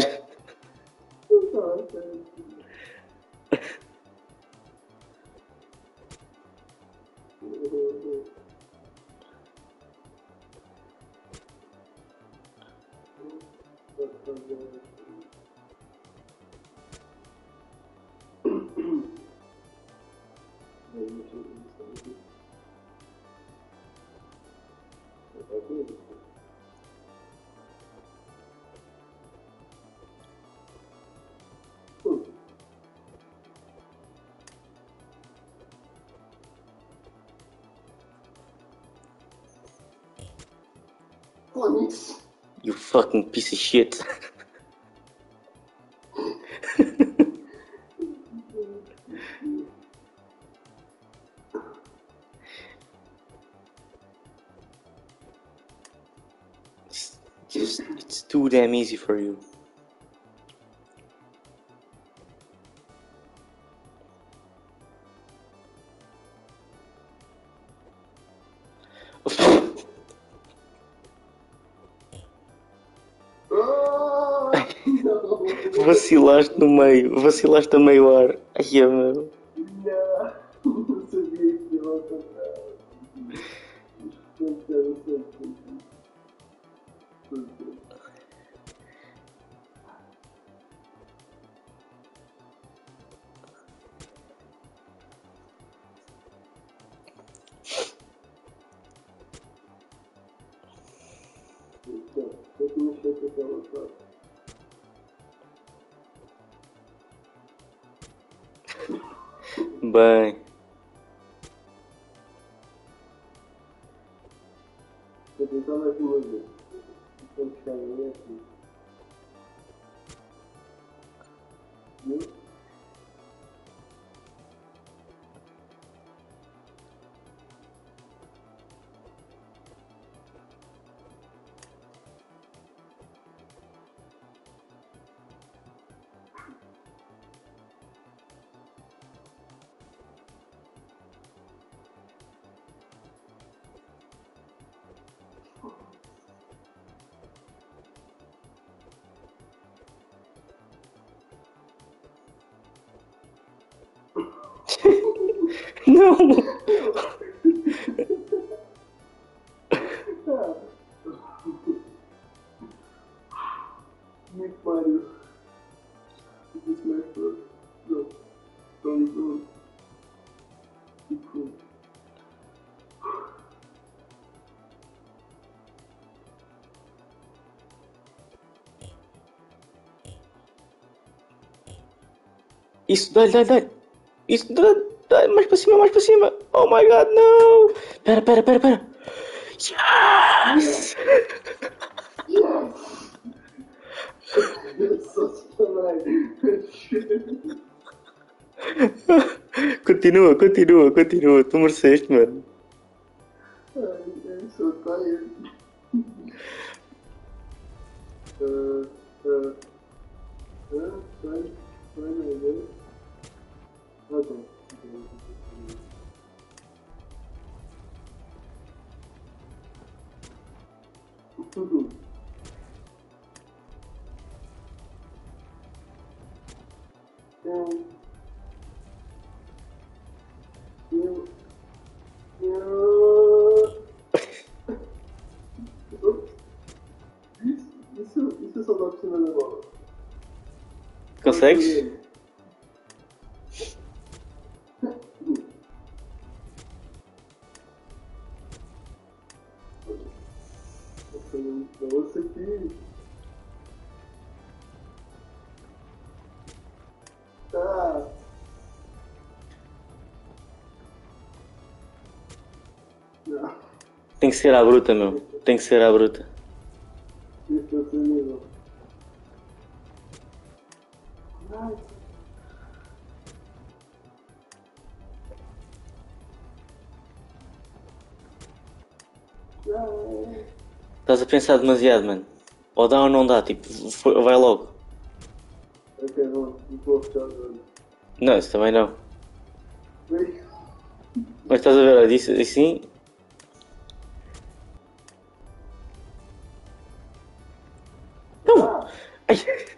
You fucking piece of shit. It's too damn easy for you. Vacilaste no meio, vacilaste a meio ar. Ai, meu. Não sabia que ia lá cantar. sei que aquela frase. Bem. Vou tentar mais uma vez. Vou buscar aí aqui. Viu? Não! Me pariu. Isso mais pronto. Pronto. Pronto. Pronto. Isso, dá-lhe. Isso, dá mais para cima, mais para cima. Oh my god, não! Pera. Yes! Só se falar. Continua. Tu mereceste, mano. Ai, eu sou tired. Ok. Tudo. Isso só dá por cima da bola. Consegues? Nossa, aqui. Tá. Não. Tem que ser à bruta, meu. Tem que ser à bruta. Isso é nível. Ai. Ai. Estás a pensar demasiado, mano. Ou dá ou não dá, tipo, vai logo. Ok, não vou fechar os olhos. Não, isso também não. Vem. Mas estás a ver, olha, disse assim. Não! Ai.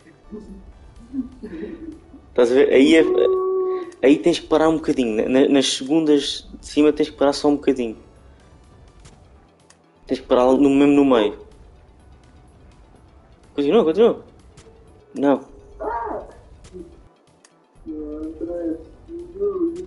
Estás a ver? Aí tens que parar um bocadinho. Nas segundas de cima tens que parar só um bocadinho. Tens que parar mesmo no meio. Continua. Não. André, Júlio.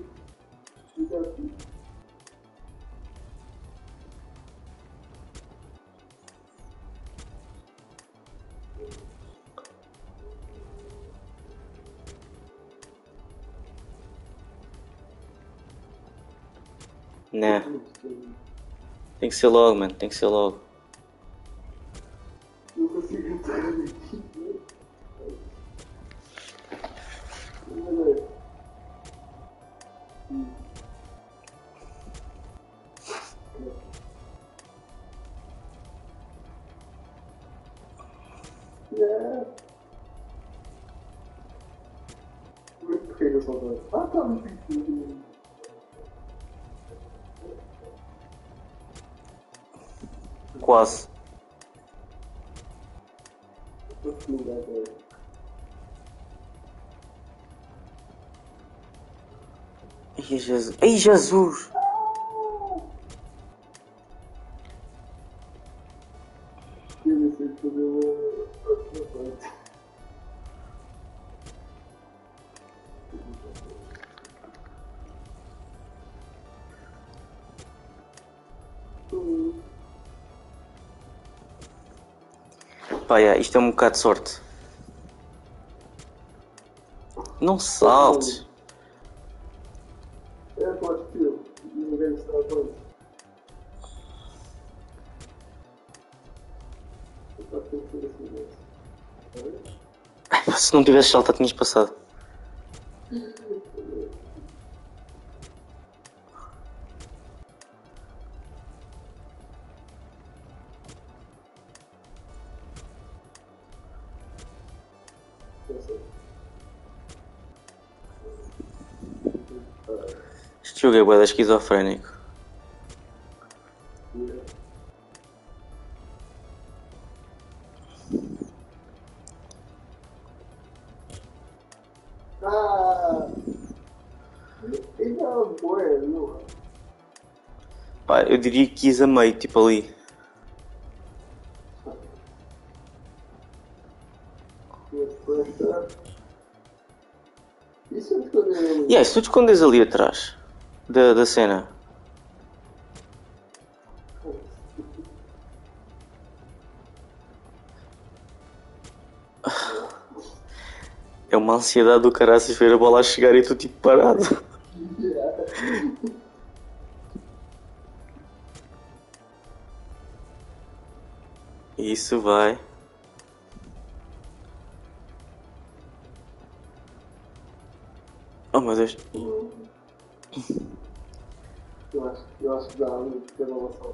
Não. Tem que ser logo, mano. Tem que ser logo. Não consigo entrar aqui. Por que eu só tô... Ah, tá, não tem. Quase. Ai, Jesus. Ai, Jesus! Eu não sei fazer uma próxima parte. Pá, yeah, isto é um bocado de sorte. Não saltes. É, pode tio. Ninguém está a coisa. Pode ter que ser assim mesmo. Se não tivesse saltado, tinhas passado. Este jogo é bué da esquizofrénico. Ah! Ainda é uma boa, não? Pá, eu diria que quis a meio, tipo ali. Isso é esconder ali. E aí, se tu te escondes ali atrás da cena. É uma ansiedade do caraças ver a bola a chegar e tu tipo parado. Isso vai. Oh meu Deus. Eu acho que dá uma pequena relação.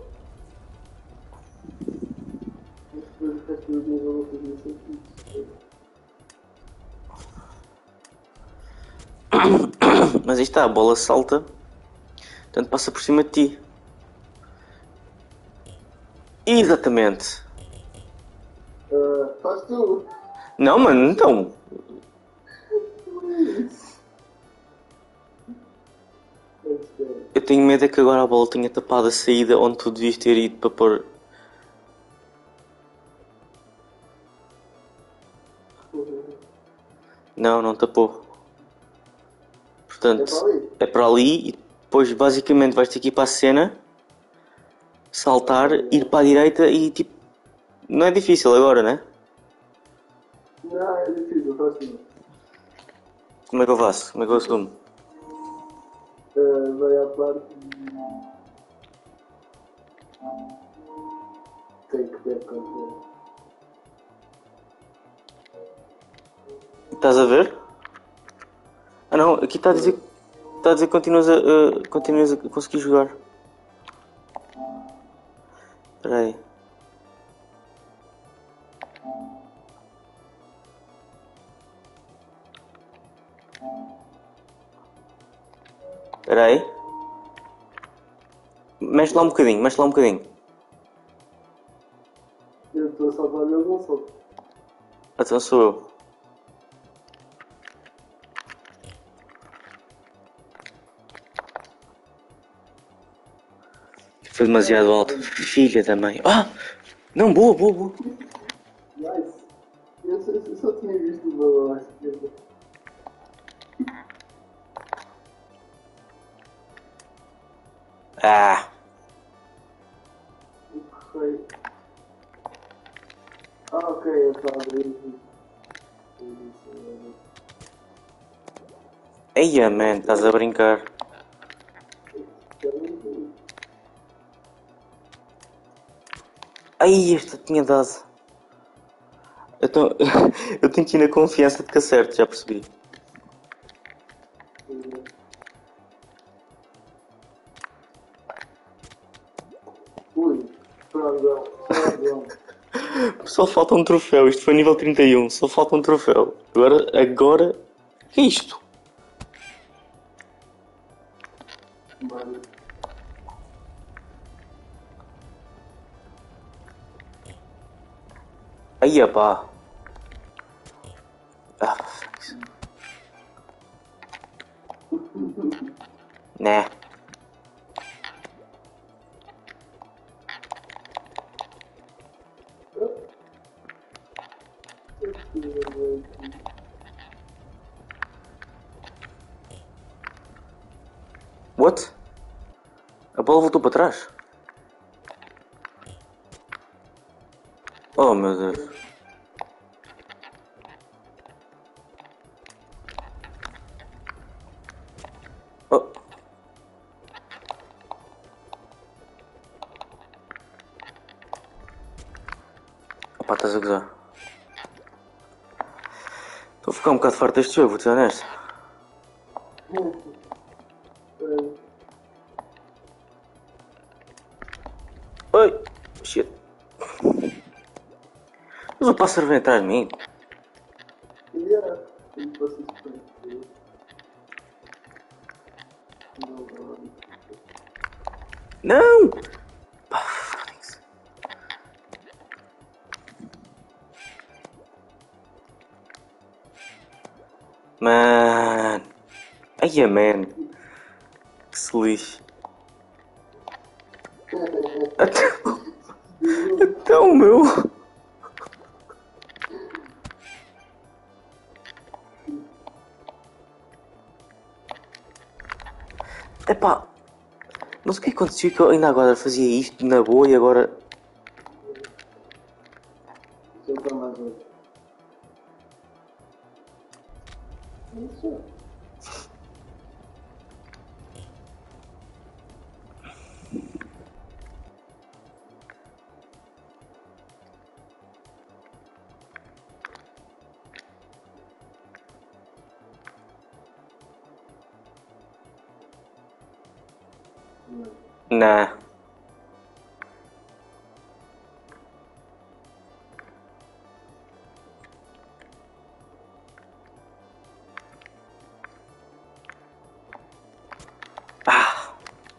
Mas depois o resto do dia eu não fazia sentido. Mas aí está, a bola salta. Portanto passa por cima de ti. Exatamente. Faz tu! Não, mano, então. Eu tenho medo é que agora a bola tenha tapado a saída onde tu devias ter ido para pôr. Não, não tapou. Portanto, é para ali e depois basicamente vais ter que ir para a cena, saltar, ir para a direita e tipo. Não é difícil agora, né? Não, é difícil, faz tu. Como é que eu faço? Como é que eu assumo? Vai à parte tem que ter controle. Estás a ver? Ah não, aqui está a dizer. Está a dizer que continuas a conseguir jogar. Espera aí. Espera aí. Mexe lá um bocadinho, mexe lá um bocadinho. Eu estou a salvar e eu não solto. Então sou eu. Foi demasiado alto. Filha da mãe. Ah! Não, boa, boa, boa. Nice. Eu só tinha visto o valor, acho que Ah! foi. Ah, ok, eu estava a abrir. Eia, man, estás a brincar. Ai, esta tinha dado. Então, eu tenho que ir na confiança de que acerte, já percebi. Ui, frangão, frangão. Só falta um troféu, isto foi nível 31, só falta um troféu. Agora. O que é isto? Mano. Aí, pá. Ah, né. What? A bola voltou para trás? Oh meu Deus. Opa, estás a gozar. Estou a ficar um bocado farto deste jogo, vou-te ser honesto. Oi! Shit. Mas o pássaro vem atrás de mim. Não! Pá, foda-se. Man. Ai, man. Que se lixe. Então, meu. Epá. Mas o que aconteceu que eu ainda agora fazia isto na boa e agora... Nah. Ah.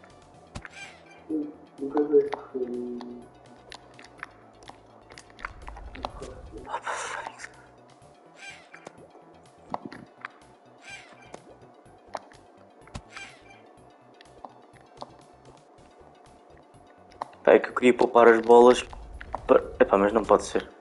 É que eu queria poupar as bolas para... Epá, mas não pode ser.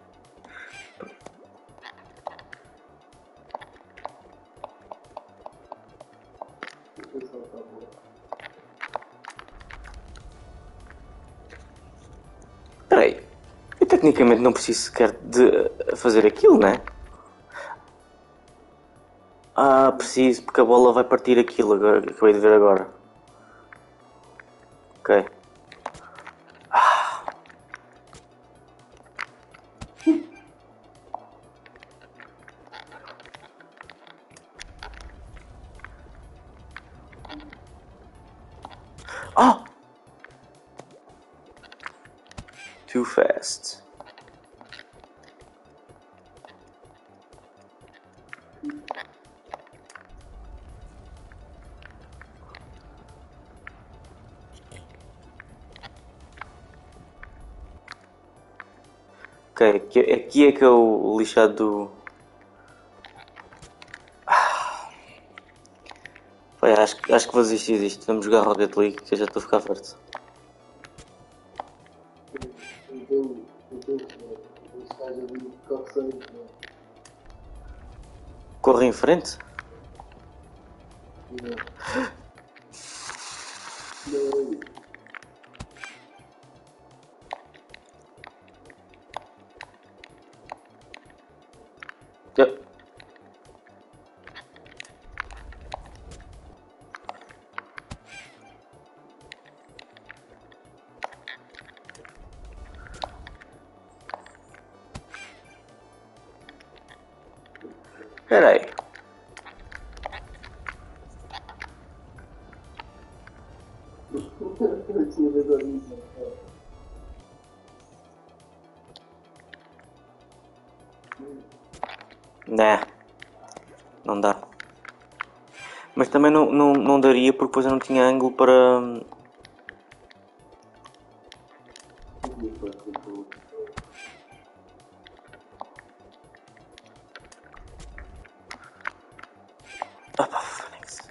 Espera aí. Eu tecnicamente não preciso sequer de fazer aquilo, né? Ah, preciso, porque a bola vai partir aquilo, que acabei de ver agora. Ok. Oh! Too fast. Ok, aqui é que é o lixado do... Pai, acho que vou desistir disto. Vamos jogar Rocket League, que eu já estou a ficar farto. Corre em frente? Yep. Espera aí. Né, não dá. Mas também não daria porque depois eu não tinha ângulo para... Ah, pá, foda-se.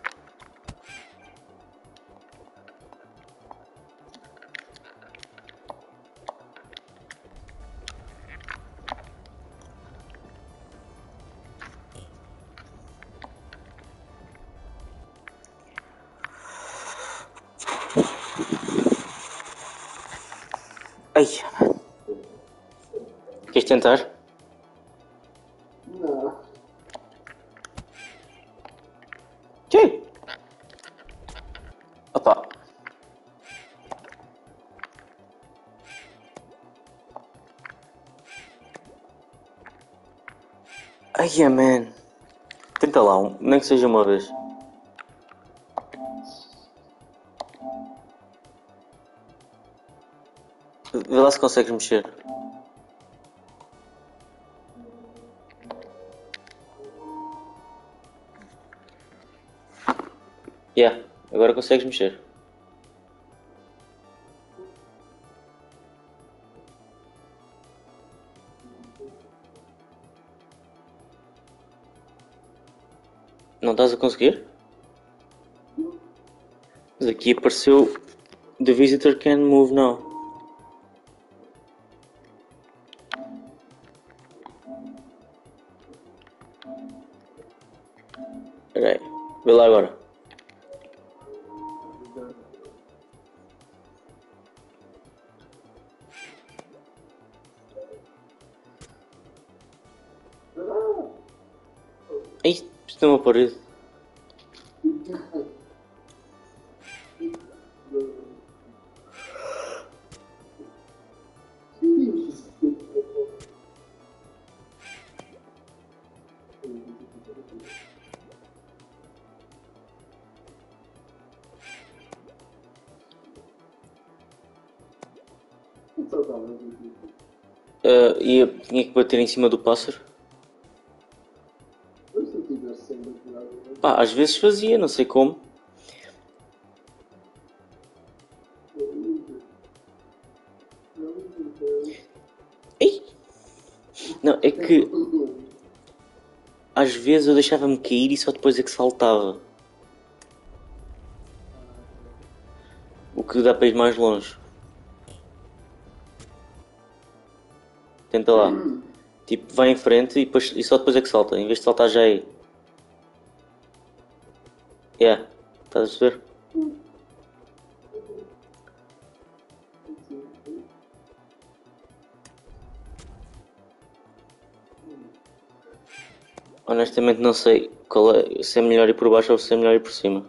Ai. Queres tentar? Não. Sim. Opa. Ai, man. Tenta lá, nem que seja uma vez. Vê lá se consegues mexer. Yeah, agora consegues mexer. Não estás a conseguir? Mas aqui apareceu The visitor can move now. Espera aí, vê lá agora. Ih, isto tem uma parede. Tinha que bater em cima do pássaro. Pá, às vezes fazia, não sei como. Ei! Não, é que às vezes eu deixava-me cair e só depois é que saltava. O que dá para ir mais longe. Tenta lá. Tipo, vai em frente e só depois é que salta. Em vez de saltar já aí. Yeah, estás a ver? Honestamente não sei qual é, se é melhor ir por baixo ou se é melhor ir por cima.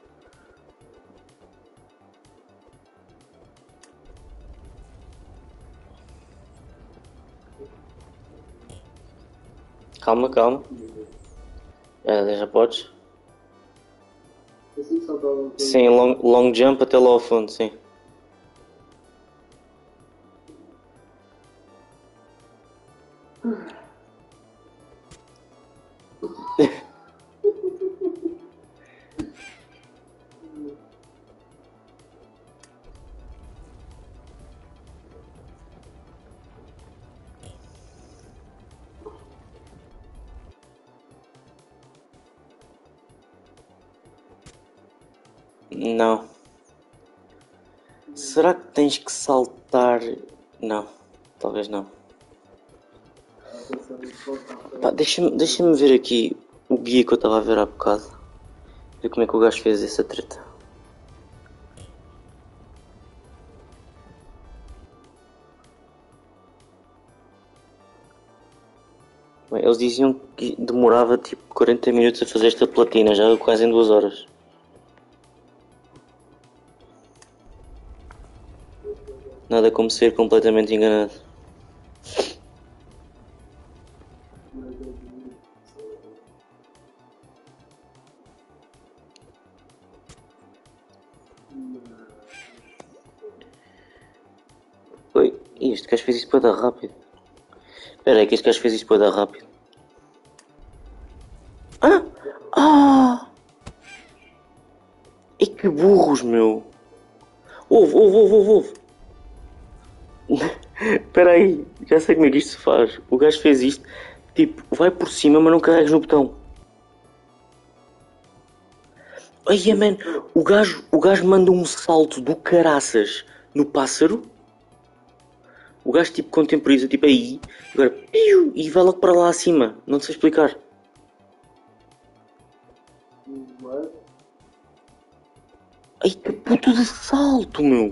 Calma, calma. Já podes. Sim, long jump até lá ao fundo, sim. Não. Será que tens que saltar? Não, talvez não. Pá, deixa-me ver aqui o guia que eu estava a ver há bocado. Ver como é que o gajo fez essa treta. Bem, eles diziam que demorava tipo 40 minutos a fazer esta platina, já quase em 2 horas. Nada como ser completamente enganado. Oi, este gajo fez isto para dar rápido. Espera aí que este gajo fez isto para dar rápido. Ah! Ah! E que burros, meu! Ouve! Espera aí, já sei como é que isto se faz. O gajo fez isto, tipo, vai por cima, mas não carregas no botão. Ai, man, o gajo manda um salto do caraças no pássaro. O gajo tipo contemporiza, tipo aí, agora, piu, e vai logo para lá acima. Não sei explicar. Ai, que puto de salto, meu!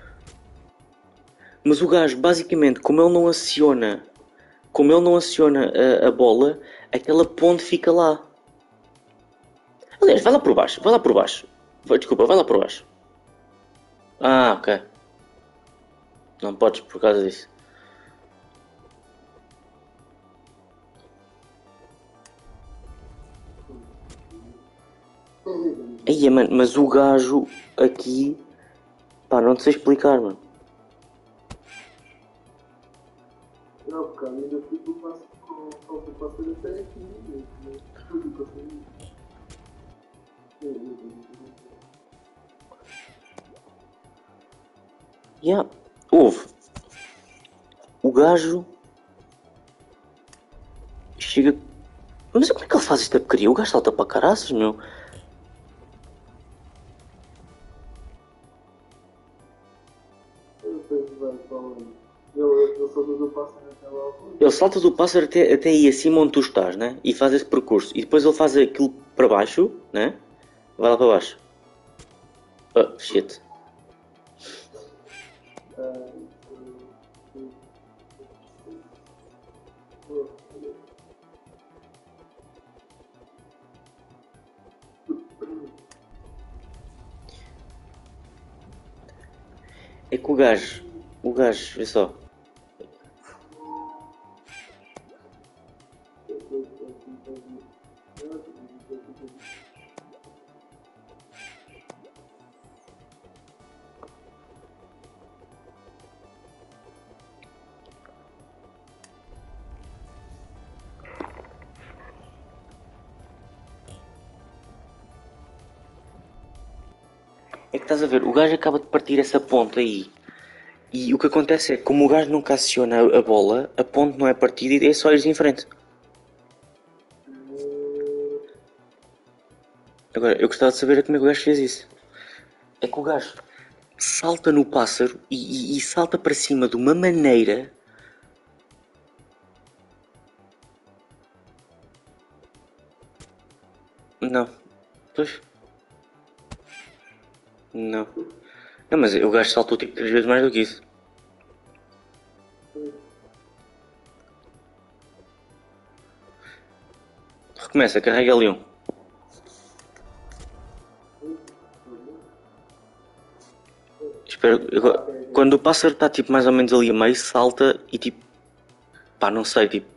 Mas o gajo, basicamente, como ele não aciona a bola, aquela ponte fica lá. Aliás, vai lá por baixo, vai lá por baixo. Desculpa, vai lá por baixo. Ah, ok. Não podes por causa disso. mano, mas o gajo aqui, pá, não te sei explicar, mano. Não, cara, ainda fui com o passarinho até aqui, né? Tudo que eu sei. Yeah. Houve. O gajo chega. Mas como é que ele faz esta porcaria? O gajo salta para caraças, meu. Eu sei que vai falando. Eu sou do passarinho até lá. Ele salta do pássaro até aí acima onde tu estás, né? E faz esse percurso. E depois ele faz aquilo para baixo, né? Vai lá para baixo. Oh, shit. É que o gajo, vê só. É que estás a ver, o gajo acaba de partir essa ponta aí. E o que acontece é que como o gajo nunca aciona a bola, a ponte não é partida e é só ir em frente. Agora, eu gostava de saber como é que o gajo fez isso. É que o gajo salta no pássaro e salta para cima de uma maneira. Não. Pois. Não. Não, mas o gajo saltou tipo 3 vezes mais do que isso. Recomeça, carrega ali um. Espero. Quando o pássaro está tipo mais ou menos ali a meio, salta e tipo. Pá, não sei, tipo.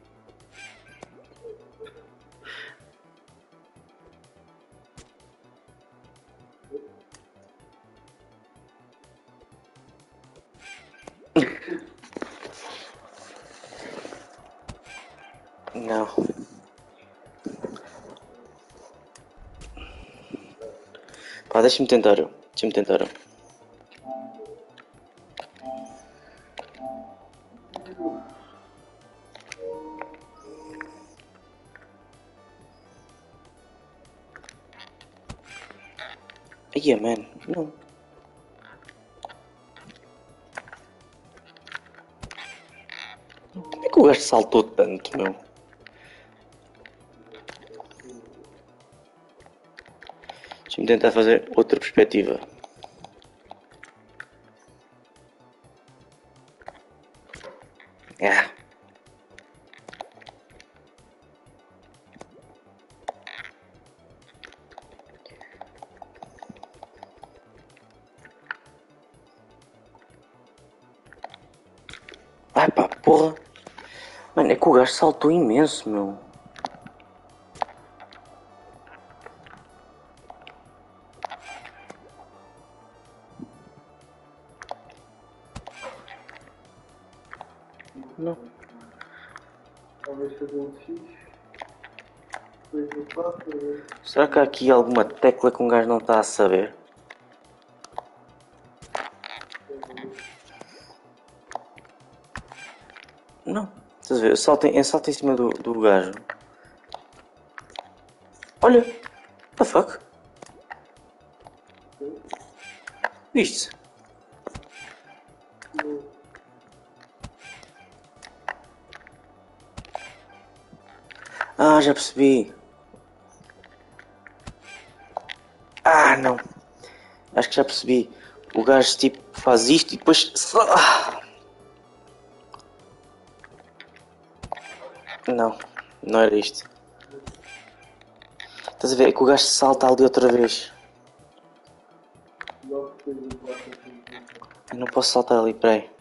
Não. Pá, deixa-me tentar eu. Deixa-me tentar eu. Aí, man. Não. Como é que o gajo saltou tanto, meu? Deixa-me tentar fazer outra perspectiva. Ah. Ai pá, porra. Mano, é que o gajo saltou imenso, meu. Não. Talvez fazer um X. Depois do pássaro. Será que há aqui alguma tecla que um gajo não está a saber? Não. Estás a ver? Salta em cima do gajo. Olha. What the fuck? Viste? Ah, já percebi. Ah, não. Acho que já percebi. O gajo tipo faz isto e depois. Não, não era isto. Estás a ver? É que o gajo salta ali outra vez. Eu não posso saltar ali, peraí.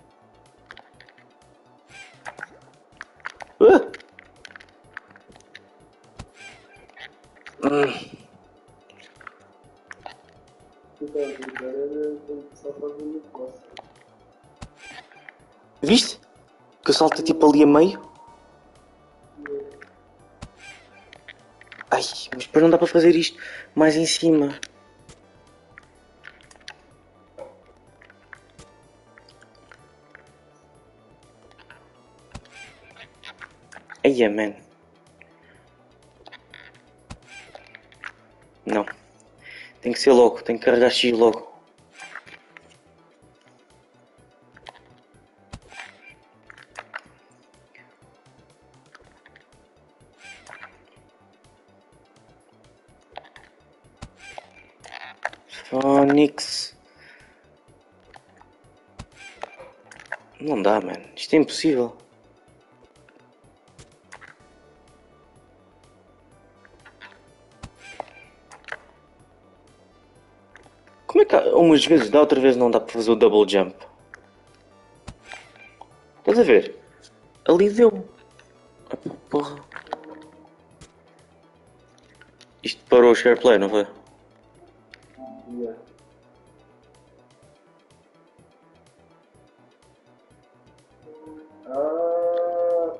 Uh! para ver no posso. Viste? Que eu saltei tipo ali a meio. Ai, mas depois não dá para fazer isto mais em cima. Ai, man. Não. Tem que ser logo, tem que carregar X logo. Phonix. Não dá, mano. Isto é impossível. Como é que umas vezes dá, outra vez não dá para fazer o double jump? Estás a ver? Ali deu. Ah, porra. Isto parou o share play, não foi? Yeah. Ah,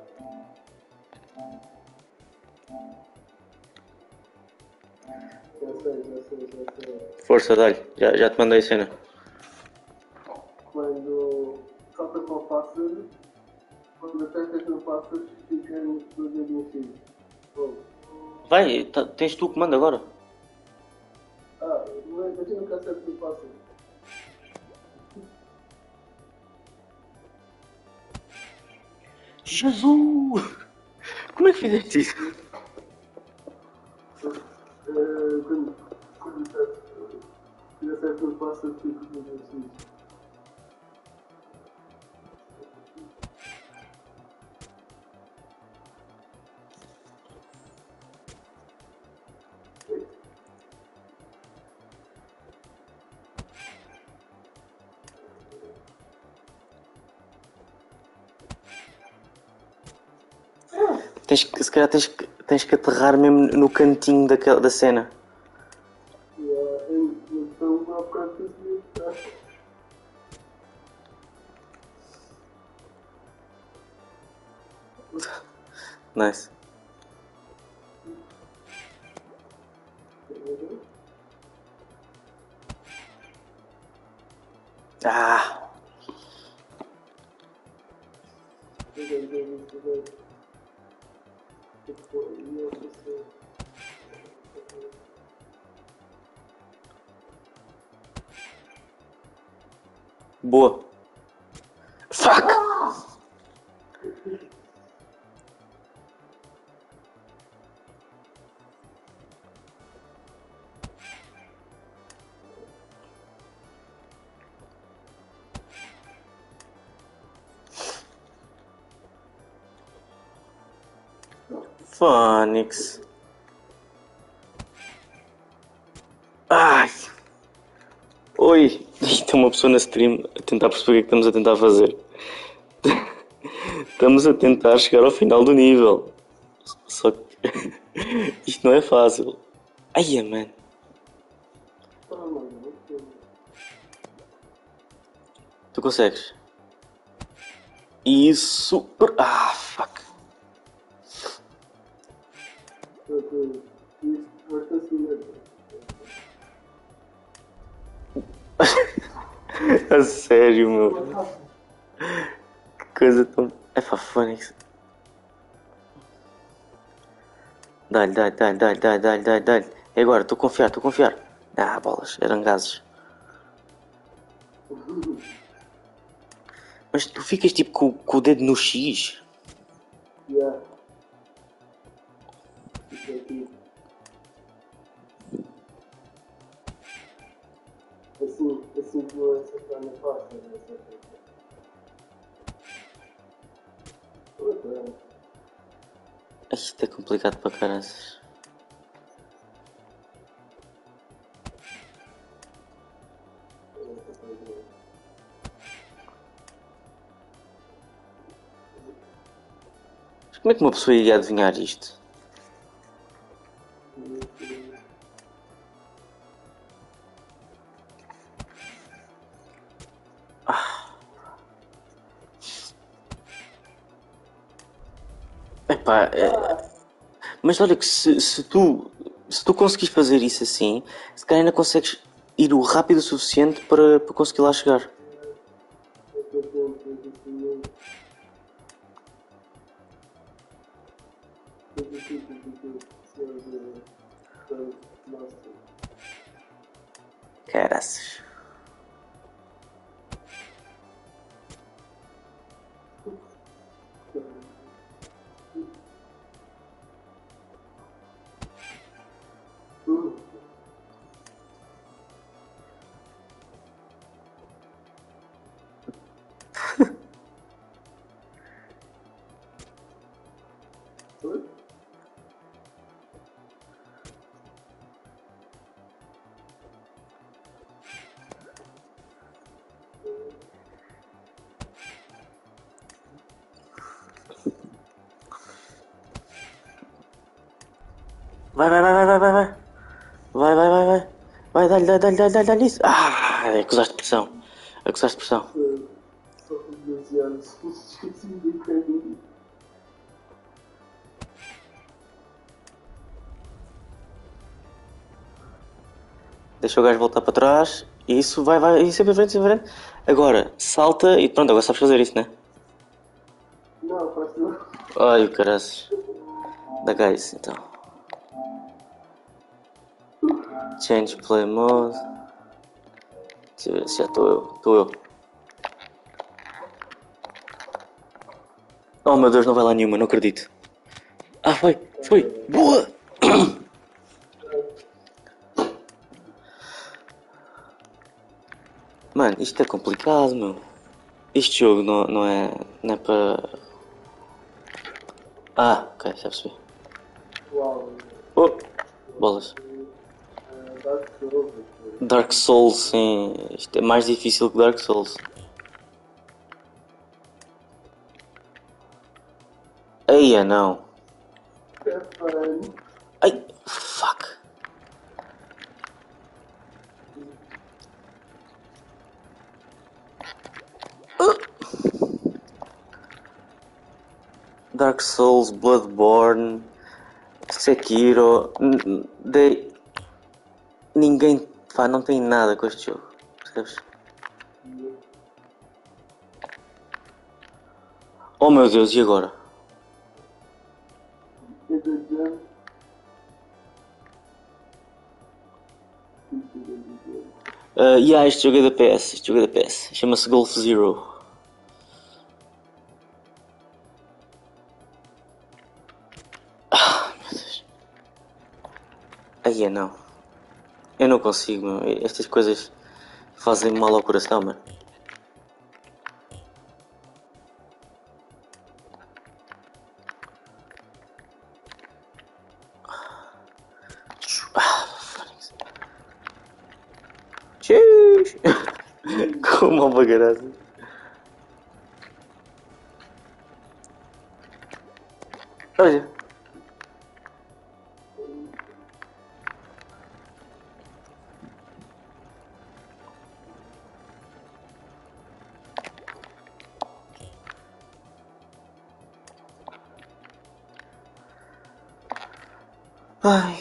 já sei. Força, dá-lhe. Já te mandei a cena. Quando salta para o pássaro, quando acertas no pássaro, fica no dedo no fim. Oh. Vai, tens tu o comando agora. Ah, imagina que acerto no pássaro. Jesus! Como é que fizeste isso? Quando acerto no pássaro, fica no dedo no fim. Se calhar tens que aterrar mesmo no cantinho da cena. Então, há bocado fiz isso. Nice. Ah! Boa. Fuck! Phonix. Ai! Oi! Tem uma pessoa na stream a tentar perceber o que é que estamos a tentar fazer. Estamos a tentar chegar ao final do nível. Só que isto não é fácil. Ai, man. Tu consegues? Isso. Ah, fuck. A sério, meu. Que coisa tão. É pá, Phonix. Dá-lhe. É agora, estou a confiar. Ah, bolas, eram gases. Mas tu ficas tipo com o dedo no X? Yeah. Assim que eu acertar na pasta, Isto é complicado para caraças. Mas como é que uma pessoa iria adivinhar isto? Epá, mas olha que se tu conseguis fazer isso assim, se calhar ainda consegues ir o rápido o suficiente para conseguir lá chegar. Caraças. Vai. Vai. Vai, dá-lhe isso. Acusaste pressão. Acusaste pressão. Só por 12 anos. Esqueci-me do caminho. Deixa o gajo voltar para trás. E isso vai, e sempre em frente, sempre em frente. Agora, salta e pronto, agora sabes fazer isso, né? Não, faz não. Ai, o caraças. Dá cá isso, então. Change play mode. Deixa eu ver se já estou eu. Oh meu Deus, não vai lá nenhuma, não acredito. Foi. Boa! Mano, isto é complicado, meu. Este jogo não é para... Ok, já percebi. Uau. Oh, bolas. Dark Souls. Dark Souls, sim. Isto é mais difícil que Dark Souls. Eia, não. É fã. Ai, fuck. Dark Souls, Bloodborne, Sekiro, ninguém, não tem nada com este jogo, percebes? Oh meu Deus, e agora? Este jogo é da PS, chama-se Golf Zero. Meu Deus. Ai, não. Eu não consigo, meu. Estas coisas fazem mal ao coração, mano. Como uma bagaraça. Olha. Ai.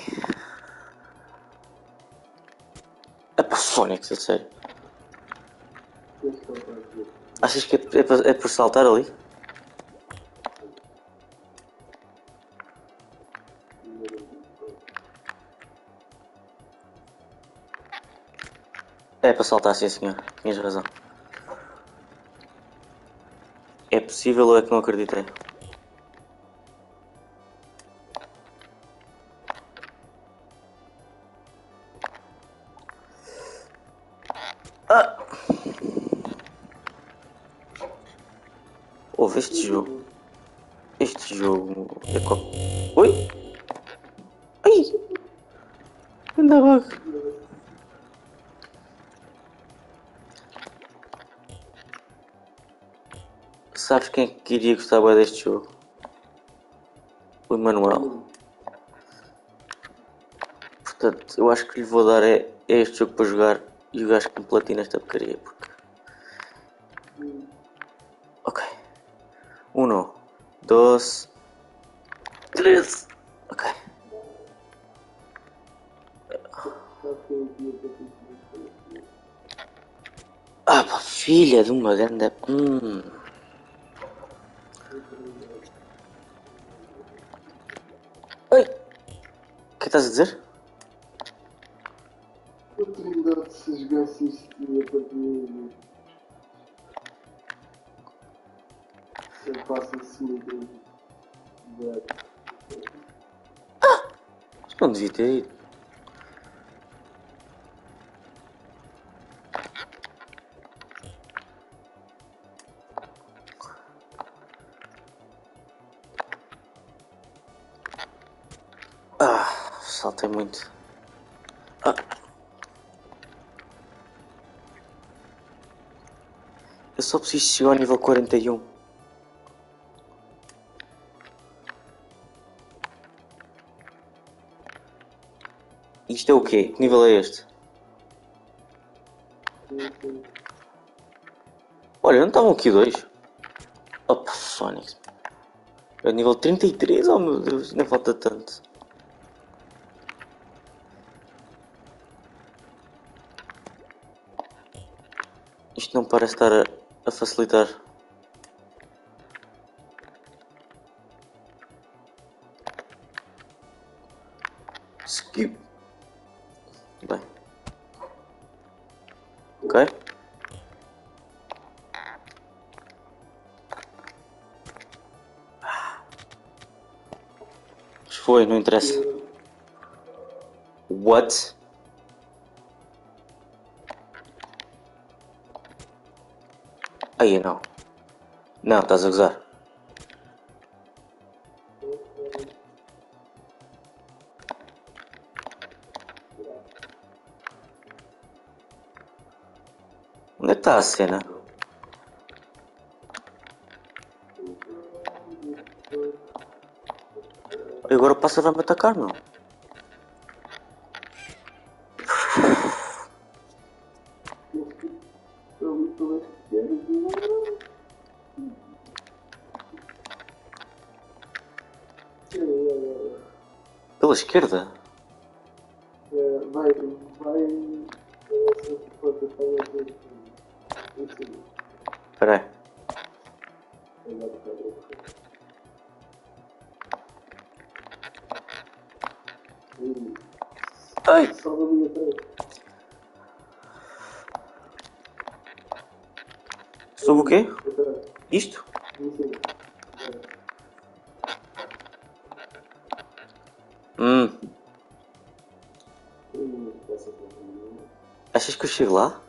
É para Phonics, a sério. Achas que é por saltar ali? É para saltar, sim senhor. Tinhas razão. É possível ou é que não acreditei? Ouve este jogo. Este jogo é qual... Oi? Ai! Anda bug. Sabes quem é que iria gostar bem deste jogo? O Emanuel. Portanto, eu acho que lhe vou dar é este jogo para jogar e o gajo que me platina esta porcaria. Porque... Ok. 1, 2, 13. Ok. Ah, pá, filha de uma grande. Oi! O que estás a dizer? Oportunidade se jogasse isto a partir se passa-se muito de Mas não devia ter ido. Ah, saltei muito. Ah. Eu só preciso chegar ao nível 41. Isto é o quê? Que nível é este? Olha, não estavam aqui dois? Opa, Phonics. É nível 33? Oh meu Deus, ainda falta tanto. Isto não parece estar a facilitar. Skip. Bem. Ok. Mas foi, não interessa. What? Aí não. Não, estás a gozar. Onde é que está a cena? E agora o pássaro vai-me atacar, não? Pela esquerda? vai Espera aí. Ai! Sobre o quê? Isto? Achas que eu chego lá?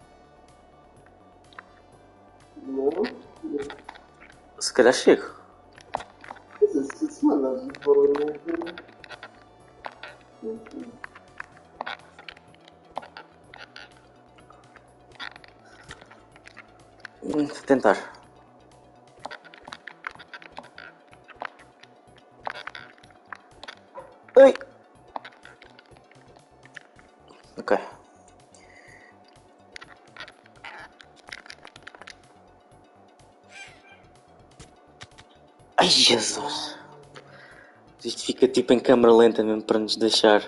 Não? Se calhar chego. Se mandares de fora, Vou tentar. Ai! Ok. Ai, Jesus! Isto fica tipo em câmera lenta mesmo para nos deixar.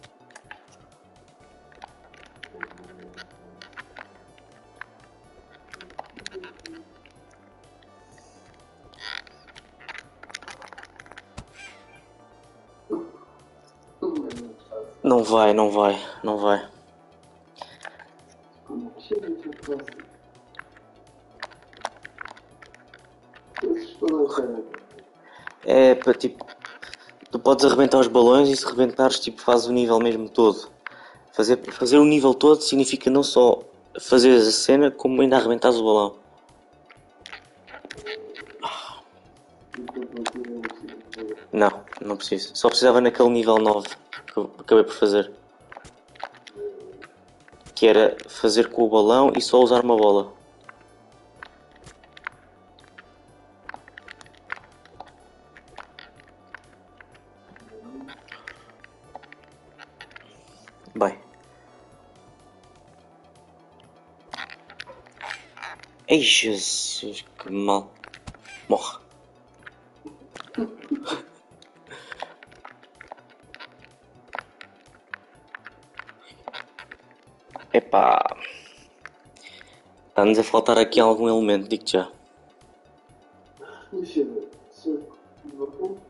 Não vai, não vai, não vai. chega de próximo. Estou a cara. É para tipo. Tu podes arrebentar os balões e se rebentares, tipo, fazes o nível mesmo todo. Fazer o nível todo significa não só fazer a cena, como ainda arrebentares o balão. Não, não preciso. Só precisava naquele nível 9 que eu acabei por fazer. Que era fazer com o balão e só usar uma bola. Bem. Ei, Jesus, que mal. Morre. Epá, está-nos a faltar aqui algum elemento, digo-te já. Deixa eu ver. Se eu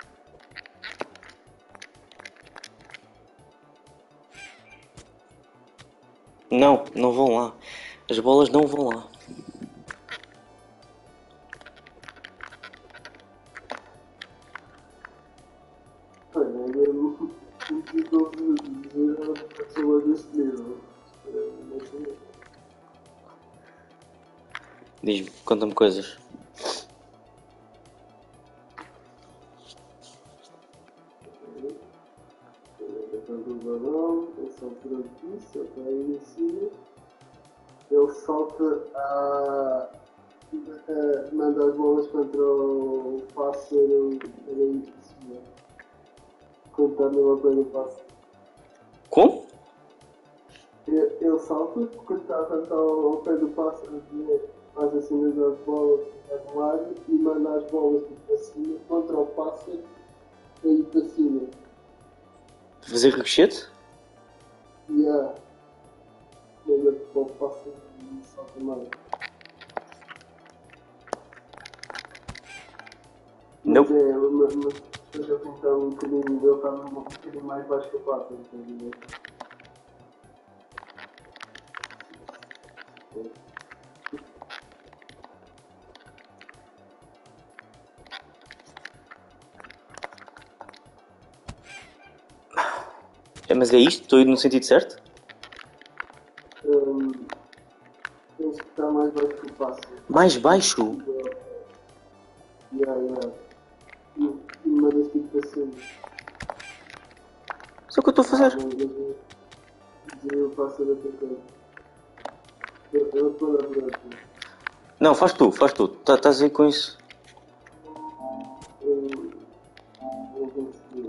Não, não vão lá. As bolas não vão lá. olha, é mesmo impossível de dizer a pessoa deste nível. Diz-me, conta-me coisas. Depois do balão, ele salta disso, até aí em cima. Ele salta manda as bolas contra o pássaro ali de cima. Quando está no pé do pássaro. Como? Ele salta, quando está ao pé do pássaro, faz assim as bolas para um lado e manda as bolas para cima contra o pássaro e aí para cima. Fazer ricochete? E manda para o pássaro e salta mais. Não. Mas eu tentar um bocadinho, ele está um bocadinho mais baixo que o pássaro, entendeu? Mas é isto? Estou indo no sentido certo? Penso que está mais baixo que o pássaro. Mais baixo? Yeah. E mandas tipo para cima. Isso é o que eu estou a fazer. Dizer o pássaro a tocar. Eu estou a ver. Não, faz tu, faz tu. Estás aí com isso. Eu vou conseguir.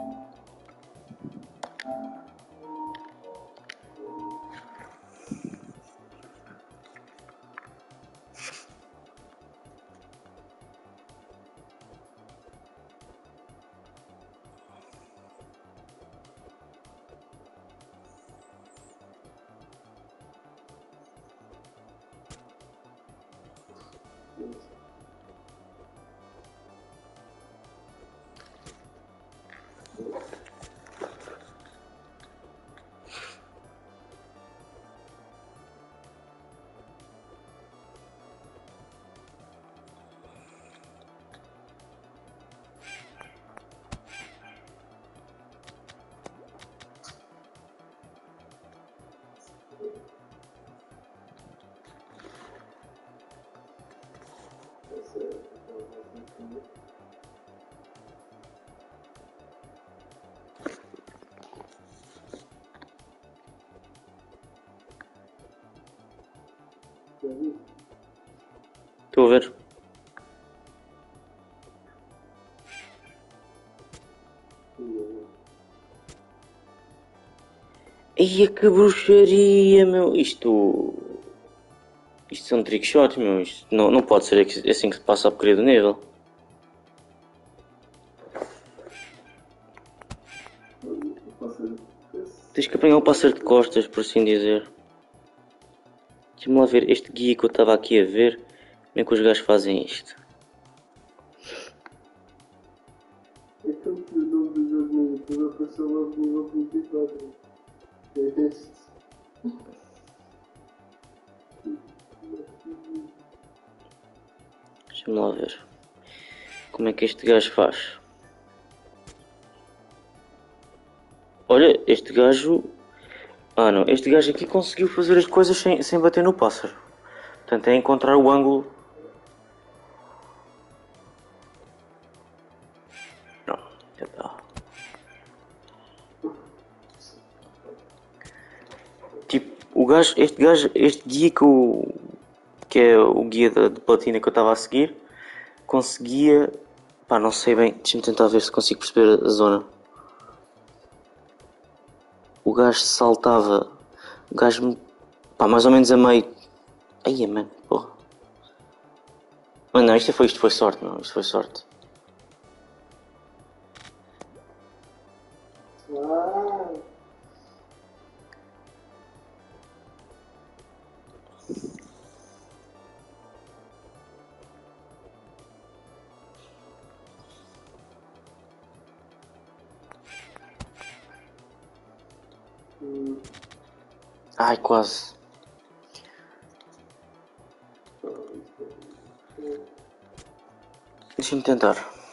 Estou a ver. Eia, que bruxaria, meu. Isto são trickshots, meu. Isto não pode ser assim que se passa a porcaria do nível. Tens que apanhar o pássaro de costas, por assim dizer. Deixa-me lá ver este guia que eu estava aqui a ver. Como é que os gajos fazem isto? É como que o nome do jogo no YouTube apareceu logo no nível 24. É este. Deixa-me lá ver. Como é que este gajo faz? Olha, este gajo... Ah não, este gajo aqui conseguiu fazer as coisas sem bater no pássaro. Portanto é encontrar o ângulo... Não, já está. Tipo, este guia que é o guia de platina que eu estava a seguir, conseguia... Pá, não sei bem, deixa-me tentar ver se consigo perceber a zona. O gajo saltava, o gajo, pá, mais ou menos a meio. Ai, mano, porra. Mas não, isto foi sorte, não, isto foi sorte. Ai, quase. Deixa-me tentar.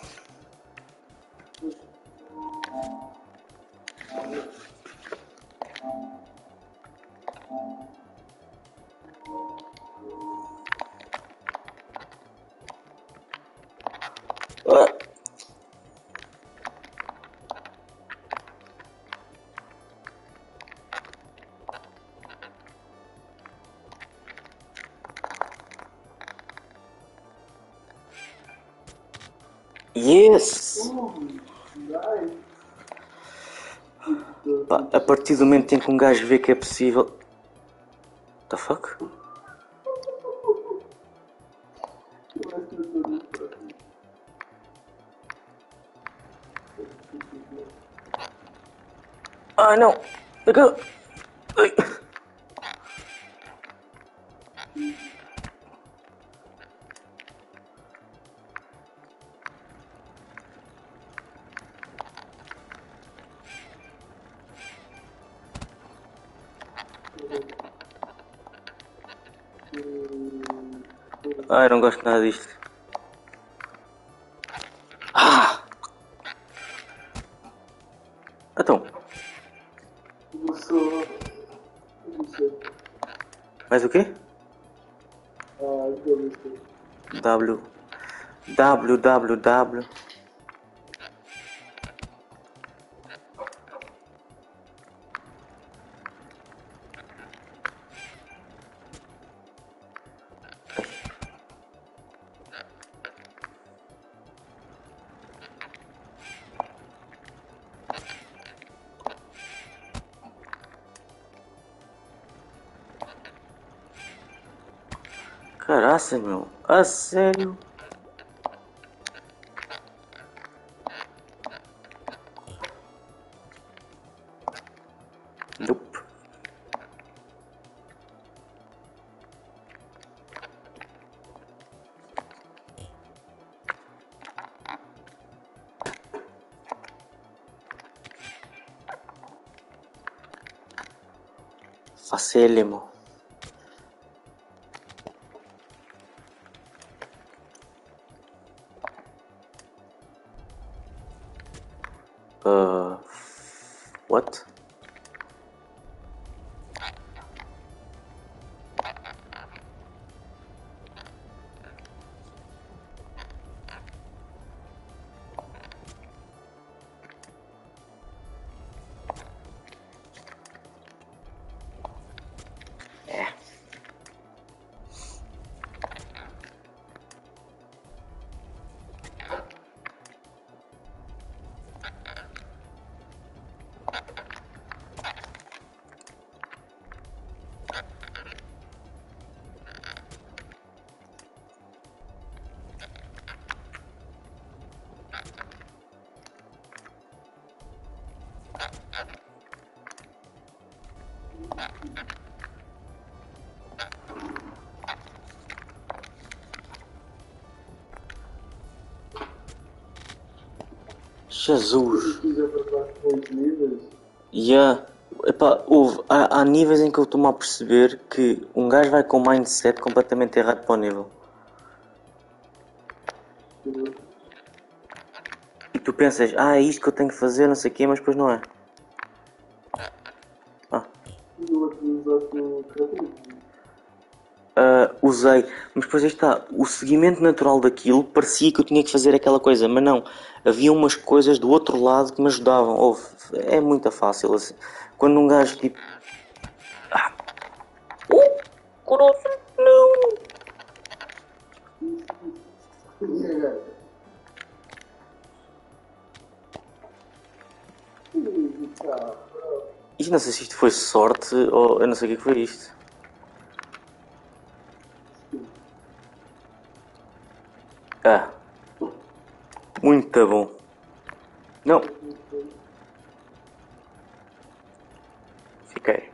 Ah. Yes! Nice. Pá, a partir do momento em que um gajo vê que é possível. The fuck? Ah, não! Ai. Ai, não gosto nada disto. Ah! Então, Começou. Não sei. mais o quê? Já viste. W. W. Caraca, meu. A sério? Nope. Facílimo. What? É. Jesus. Tu já passaste muitos níveis? Yeah. Epá, há níveis em que eu estou-me a perceber que um gajo vai com um mindset completamente errado para o nível. E tu pensas, é isto que eu tenho que fazer, não sei o quê, mas depois não é. Ah, Tu utilizaste o criativo. usei, mas depois aí está, o seguimento natural daquilo parecia que eu tinha que fazer aquela coisa, mas não, havia umas coisas do outro lado que me ajudavam. É muito fácil assim. Quando um gajo tipo. Grosso, não! E agora? Isto não sei se isto foi sorte ou eu não sei o que foi isto. Ah, muito bom. Não, fiquei.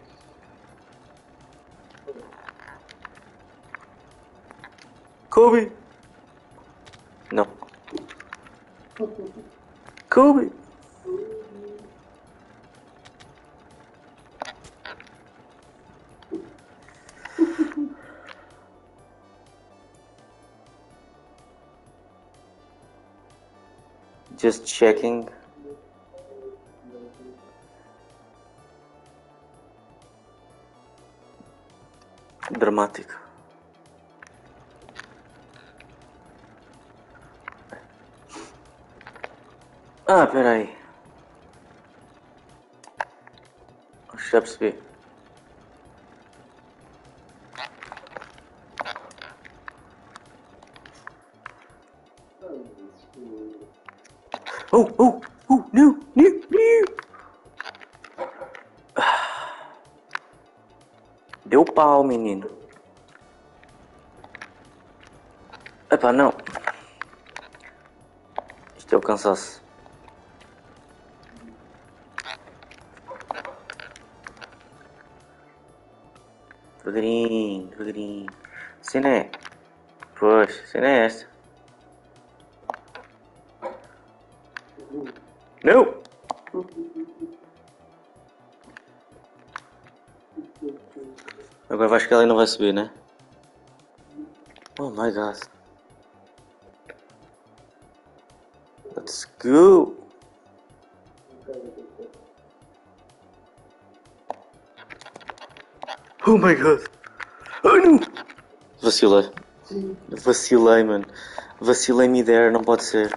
Kobe! Não. Kobe! Just checking. Dramático. Ah, peraí. Já percebi. Oh, oh, oh, não, não, não. Deu pau, menino. Epá, não. Isto é o cansaço. Devagarinho, devagarinho. Cena é. Pois, cena é esta. Não! Agora vais que ela não vai subir, né? Oh my god. Let's go! Oh my god! Oh não! Vacilei. Vacilei, mano. Vacilei midair, não pode ser.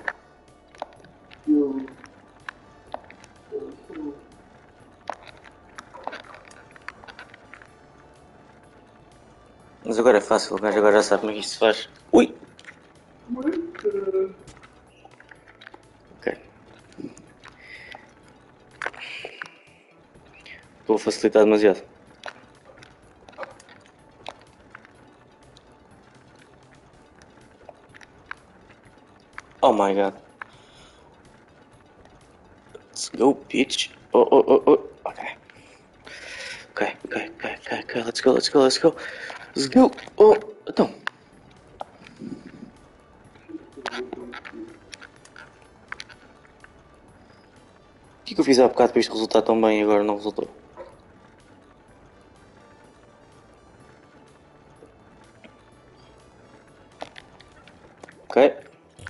Mas agora é fácil, o gajo agora já sabe como é que isto se faz. Ui! Ok. Estou a facilitar demasiado. Oh my god. Let's go, bitch. Oh, oh, oh, oh. Okay. Okay. Let's go. Let's go. Oh, então. O que eu fiz há bocado para isto resultar tão bem e agora não resultou? Ok.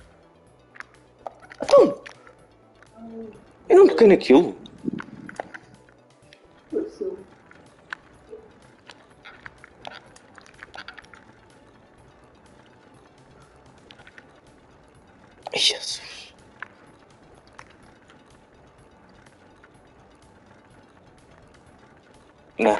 Então! Eu não toquei naquilo. Ai, Jesus. Não.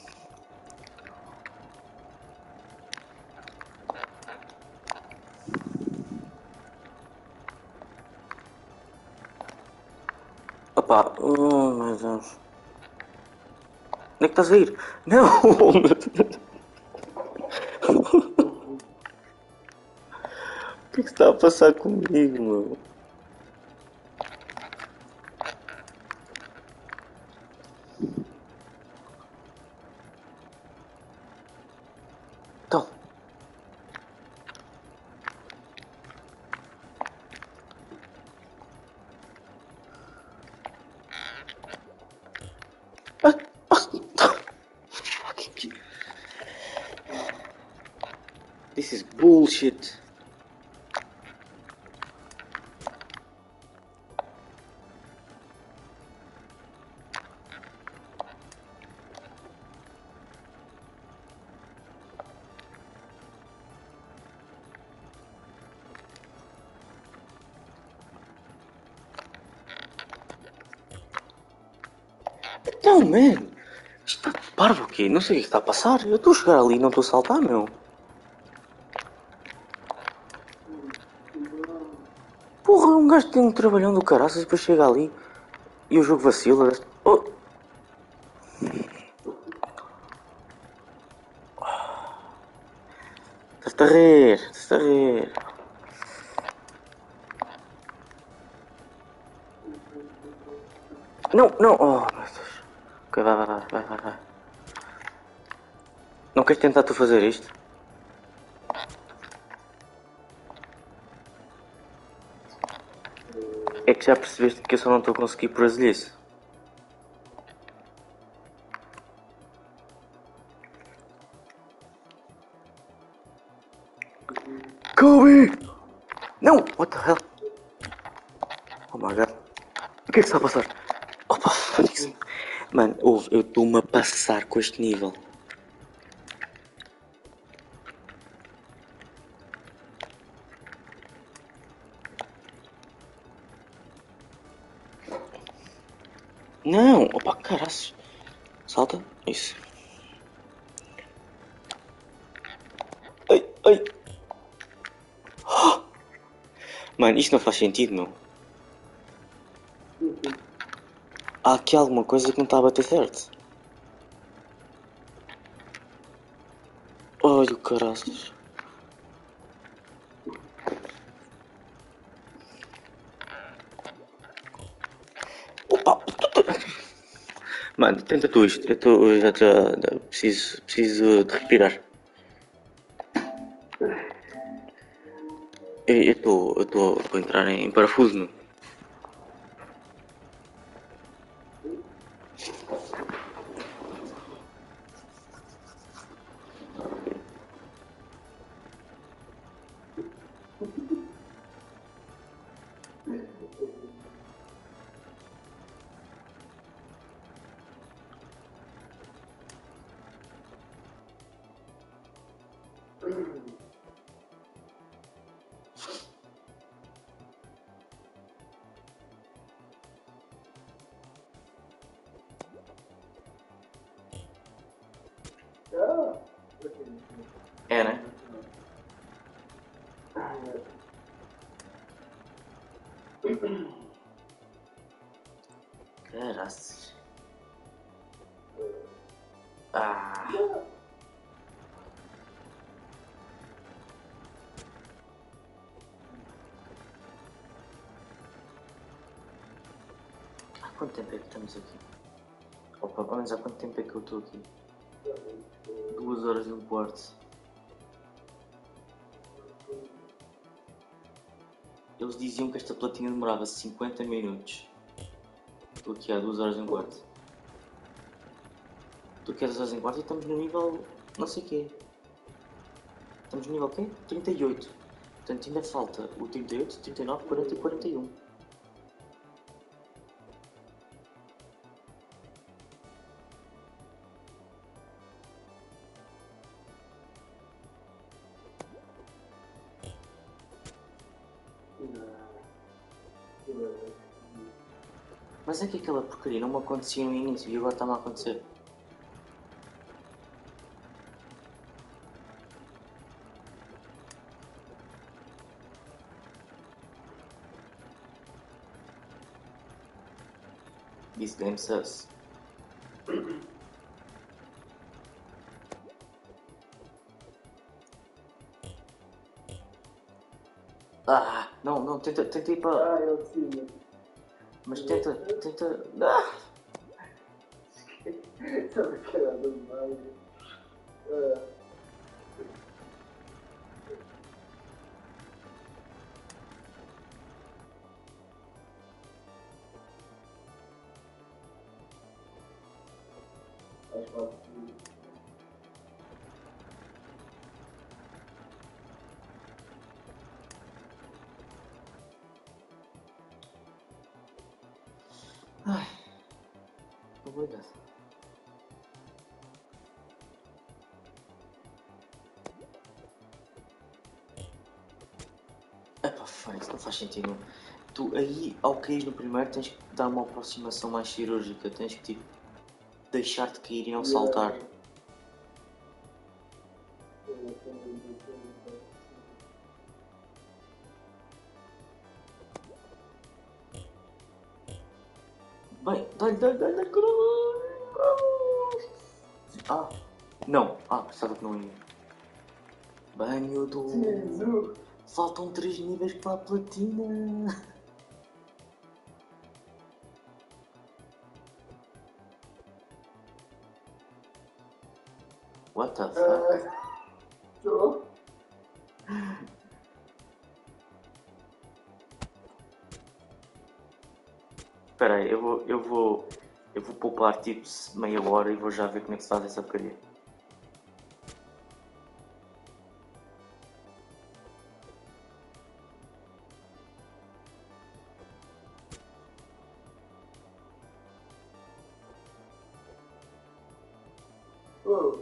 Opa. Oh, meu Deus. Onde é que estás a ir? Não! O que é que está a passar comigo, meu? Então. This is bullshit. Não, man. Isto está de parvo aqui. Não sei o que está a passar. Eu estou a chegar ali e não estou a saltar, meu. Porra, um gajo tem um trabalhão do caraças e depois chega ali e o jogo vacila. Oh. Estás-te a rir. Estás-te a rir. Não, não. Oh, meu Deus. Ok, vai. Não queres tentar tu fazer isto? É que já percebeste que eu só não estou a conseguir por azelice. Kobe! Não! What the hell? Oh my god. O que é que está a passar? Opa, Fónix. Mano, ouve, eu estou-me a passar com este nível. Não, opa, caraças. Salta, isso. Ai, ai. Mano, isto não faz sentido, meu. Há aqui alguma coisa que não está a bater certo. Ai, o caraças. Opa. Mano, tenta tu isto. Eu já preciso de respirar. Eu estou a entrar em parafuso, meu. É, né? Caraças. Ah. Há quanto tempo é que estamos aqui? Opa, pelo menos há quanto tempo é que eu estou aqui? 2 horas e um quarto. Eles diziam que esta platina demorava 50 minutos. Estou aqui há 2 horas e um quarto. Estou aqui há 2 horas e um quarto e estamos no nível... não sei o quê. Estamos no nível quê? 38. Portanto ainda falta o 38, 39, 40 e 41. Mas é que aquela porcaria não me acontecia no início e agora está-me a acontecer. This game sucks. Ah, não, tenta ir para... Ah, eu sim. Mas tenta... Ah! Sabe que era do mal. Faz parte de... Ai, que doido. Epá, isso não faz sentido. Tu aí, ao cair no primeiro, tens que dar uma aproximação mais cirúrgica. Tens que tipo, deixar-te cair e não saltar. Bem, dá-lhe, caralho. Ah, não. Ah, pensava que não ia. Bem, miúdo. Jesus! Faltam 3 níveis para a platina. What the fuck? Estou? Espera aí, eu vou poupar tipo meia hora e vou já ver como é que se faz essa porcaria. Uou.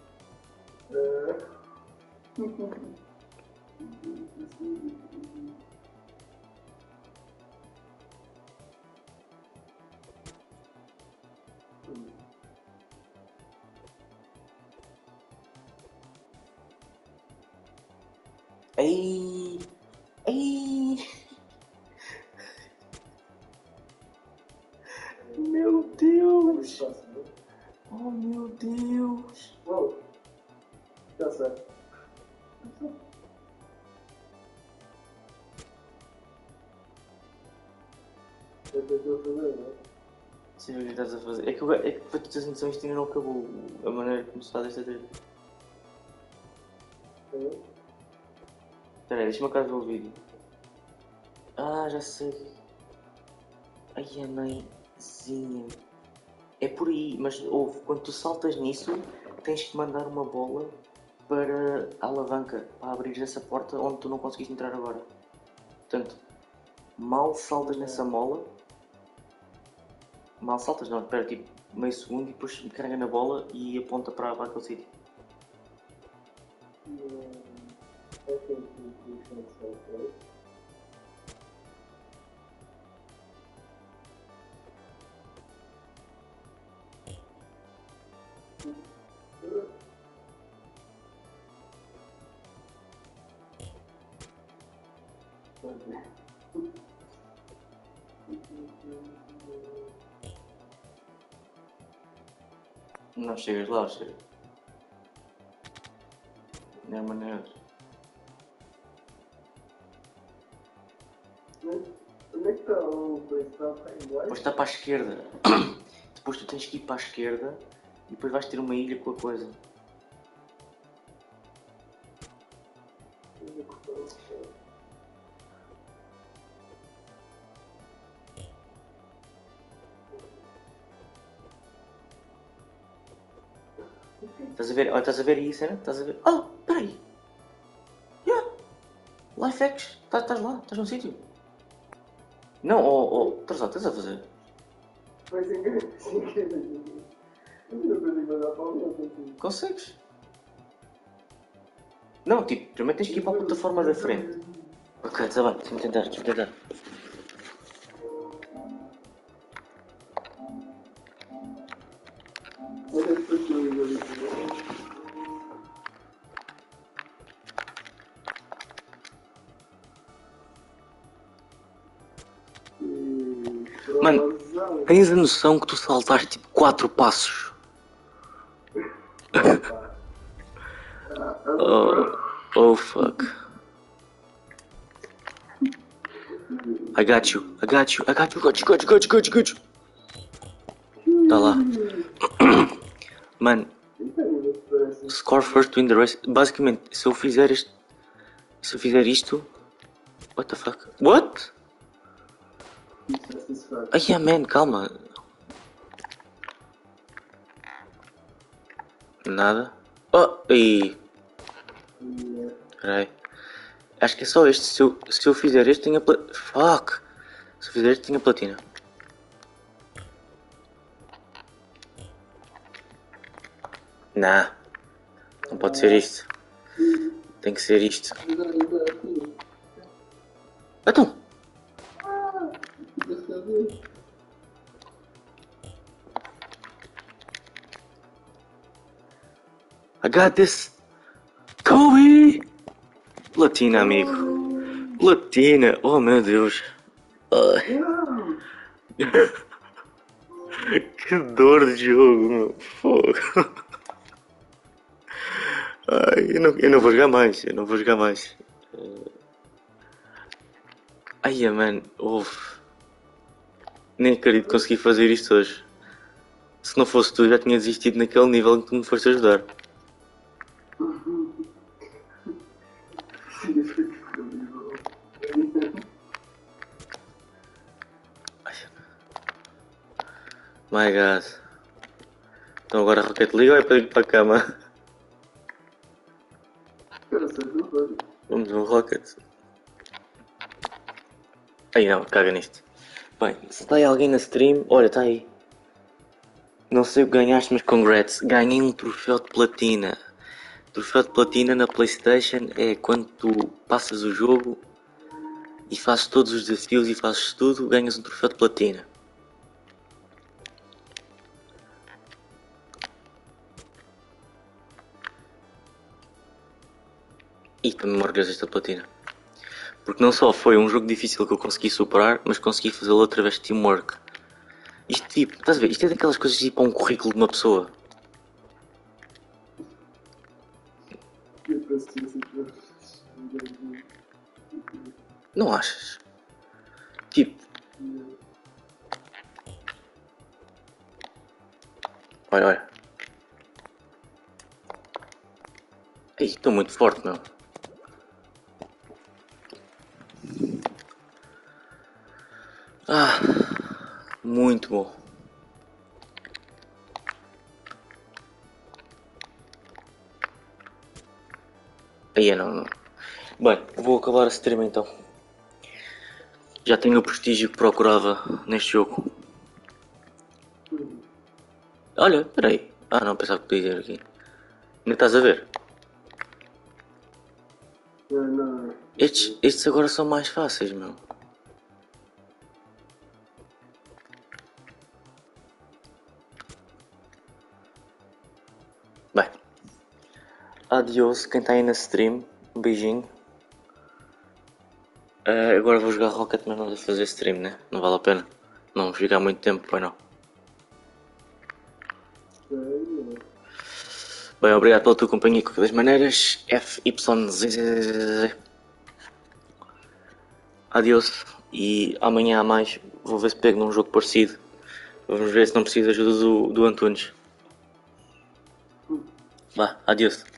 Ai, ai, meu Deus, oh meu Deus. Uou. Já sei. É o que eu estou a fazer, não é? Sei o que estás a fazer. É que para tu teres noção isto ainda não acabou. A maneira como se faz esta trilha. É? Espera aí, deixa-me acabar ver o vídeo. Ah, já sei. Ai, a mãezinha. É por aí, mas ouve, quando tu saltas nisso, tens que mandar uma bola para a alavanca, para abrir essa porta onde tu não conseguiste entrar agora. Portanto, mal saltas nessa mola, mal saltas, não, espera tipo meio segundo e depois carrega na bola e aponta para aquele sítio. I think we can say right? Não chegas lá, chega. Não é maneira. Onde é que está o coisa? Está em Depois white? está para a esquerda. Depois tu tens que ir para a esquerda e depois vais ter uma ilha com a coisa. Onde é que está o coisa? Estás a ver? Olha, estás a ver aí a cena? Estás a ver? Oh, peraí! Yeah! Life hacks! Estás lá, estás num sítio. Não, estás lá, estás a fazer. Foi sem querer, sem querer. Eu não consigo mandar para o meu, consigo. Consegues? Não, tipo, primeiro tens que ir para a plataforma da frente. Ok, está bem, deixa-me tentar, deixa-me tentar. Onde é que foi que eu ia ali? Mano, tens a noção que tu saltaste tipo 4 passos? Oh fuck. I got you. Got you. Tá lá. Mano, score first, win the rest. Basicamente, se eu fizer isto. What the fuck? What? Ai, man, calma. Nada. Oh, e. Peraí. Acho que é só este. Se eu fizer este, tenho a platina. Fuck! Se eu fizer este, tenho a platina. Nah. Não pode ser isto. Tem que ser isto. Então. I got this. Kobe! Platina, amigo. Platina. Oh, meu Deus. Que dor de jogo, meu. Fogo. Ai, eu não vou jogar mais. Eu não vou jogar mais. Ai, mano. Nem acredito que consegui fazer isto hoje. Se não fosse tu, já tinha desistido naquele nível em que tu me foste ajudar. My God. Então agora a Rocket League ou é para ir para a cama? Vamos no Rocket. Ai não, caga nisto. Bem, se está aí alguém na stream, olha, está aí. Não sei o que ganhaste, mas congrats. Ganhei um troféu de platina. Troféu de platina na PlayStation é quando tu passas o jogo e fazes todos os desafios e fazes tudo, ganhas um troféu de platina. E também me orgulho desta platina. Porque não só foi um jogo difícil que eu consegui superar, mas consegui fazê-lo através de teamwork. Isto tipo, estás a ver? Isto é daquelas coisas tipo um currículo de uma pessoa. Eu penso que isso Não achas? Tipo, olha, olha. Ei, estou muito forte, meu. Ah, muito bom. Aí não, não. Bem, vou acabar a stream então. Já tenho o prestígio que procurava neste jogo. Olha, peraí. Ah não, pensava que podia dizer aqui. Ainda estás a ver? não. Estes agora são mais fáceis, meu. Bem. Adiós, quem está aí na stream. Um beijinho. Agora vou jogar Rocket, mas não vou fazer stream, né? Não vale a pena. Não vou ficar muito tempo, pois não. Bem, obrigado pela tua companhia de qualquer das maneiras. FYZZZ. Adeus. E amanhã há mais. Vou ver se pego num jogo parecido. Vamos ver se não preciso de ajuda do Antunes. Vá, adeus.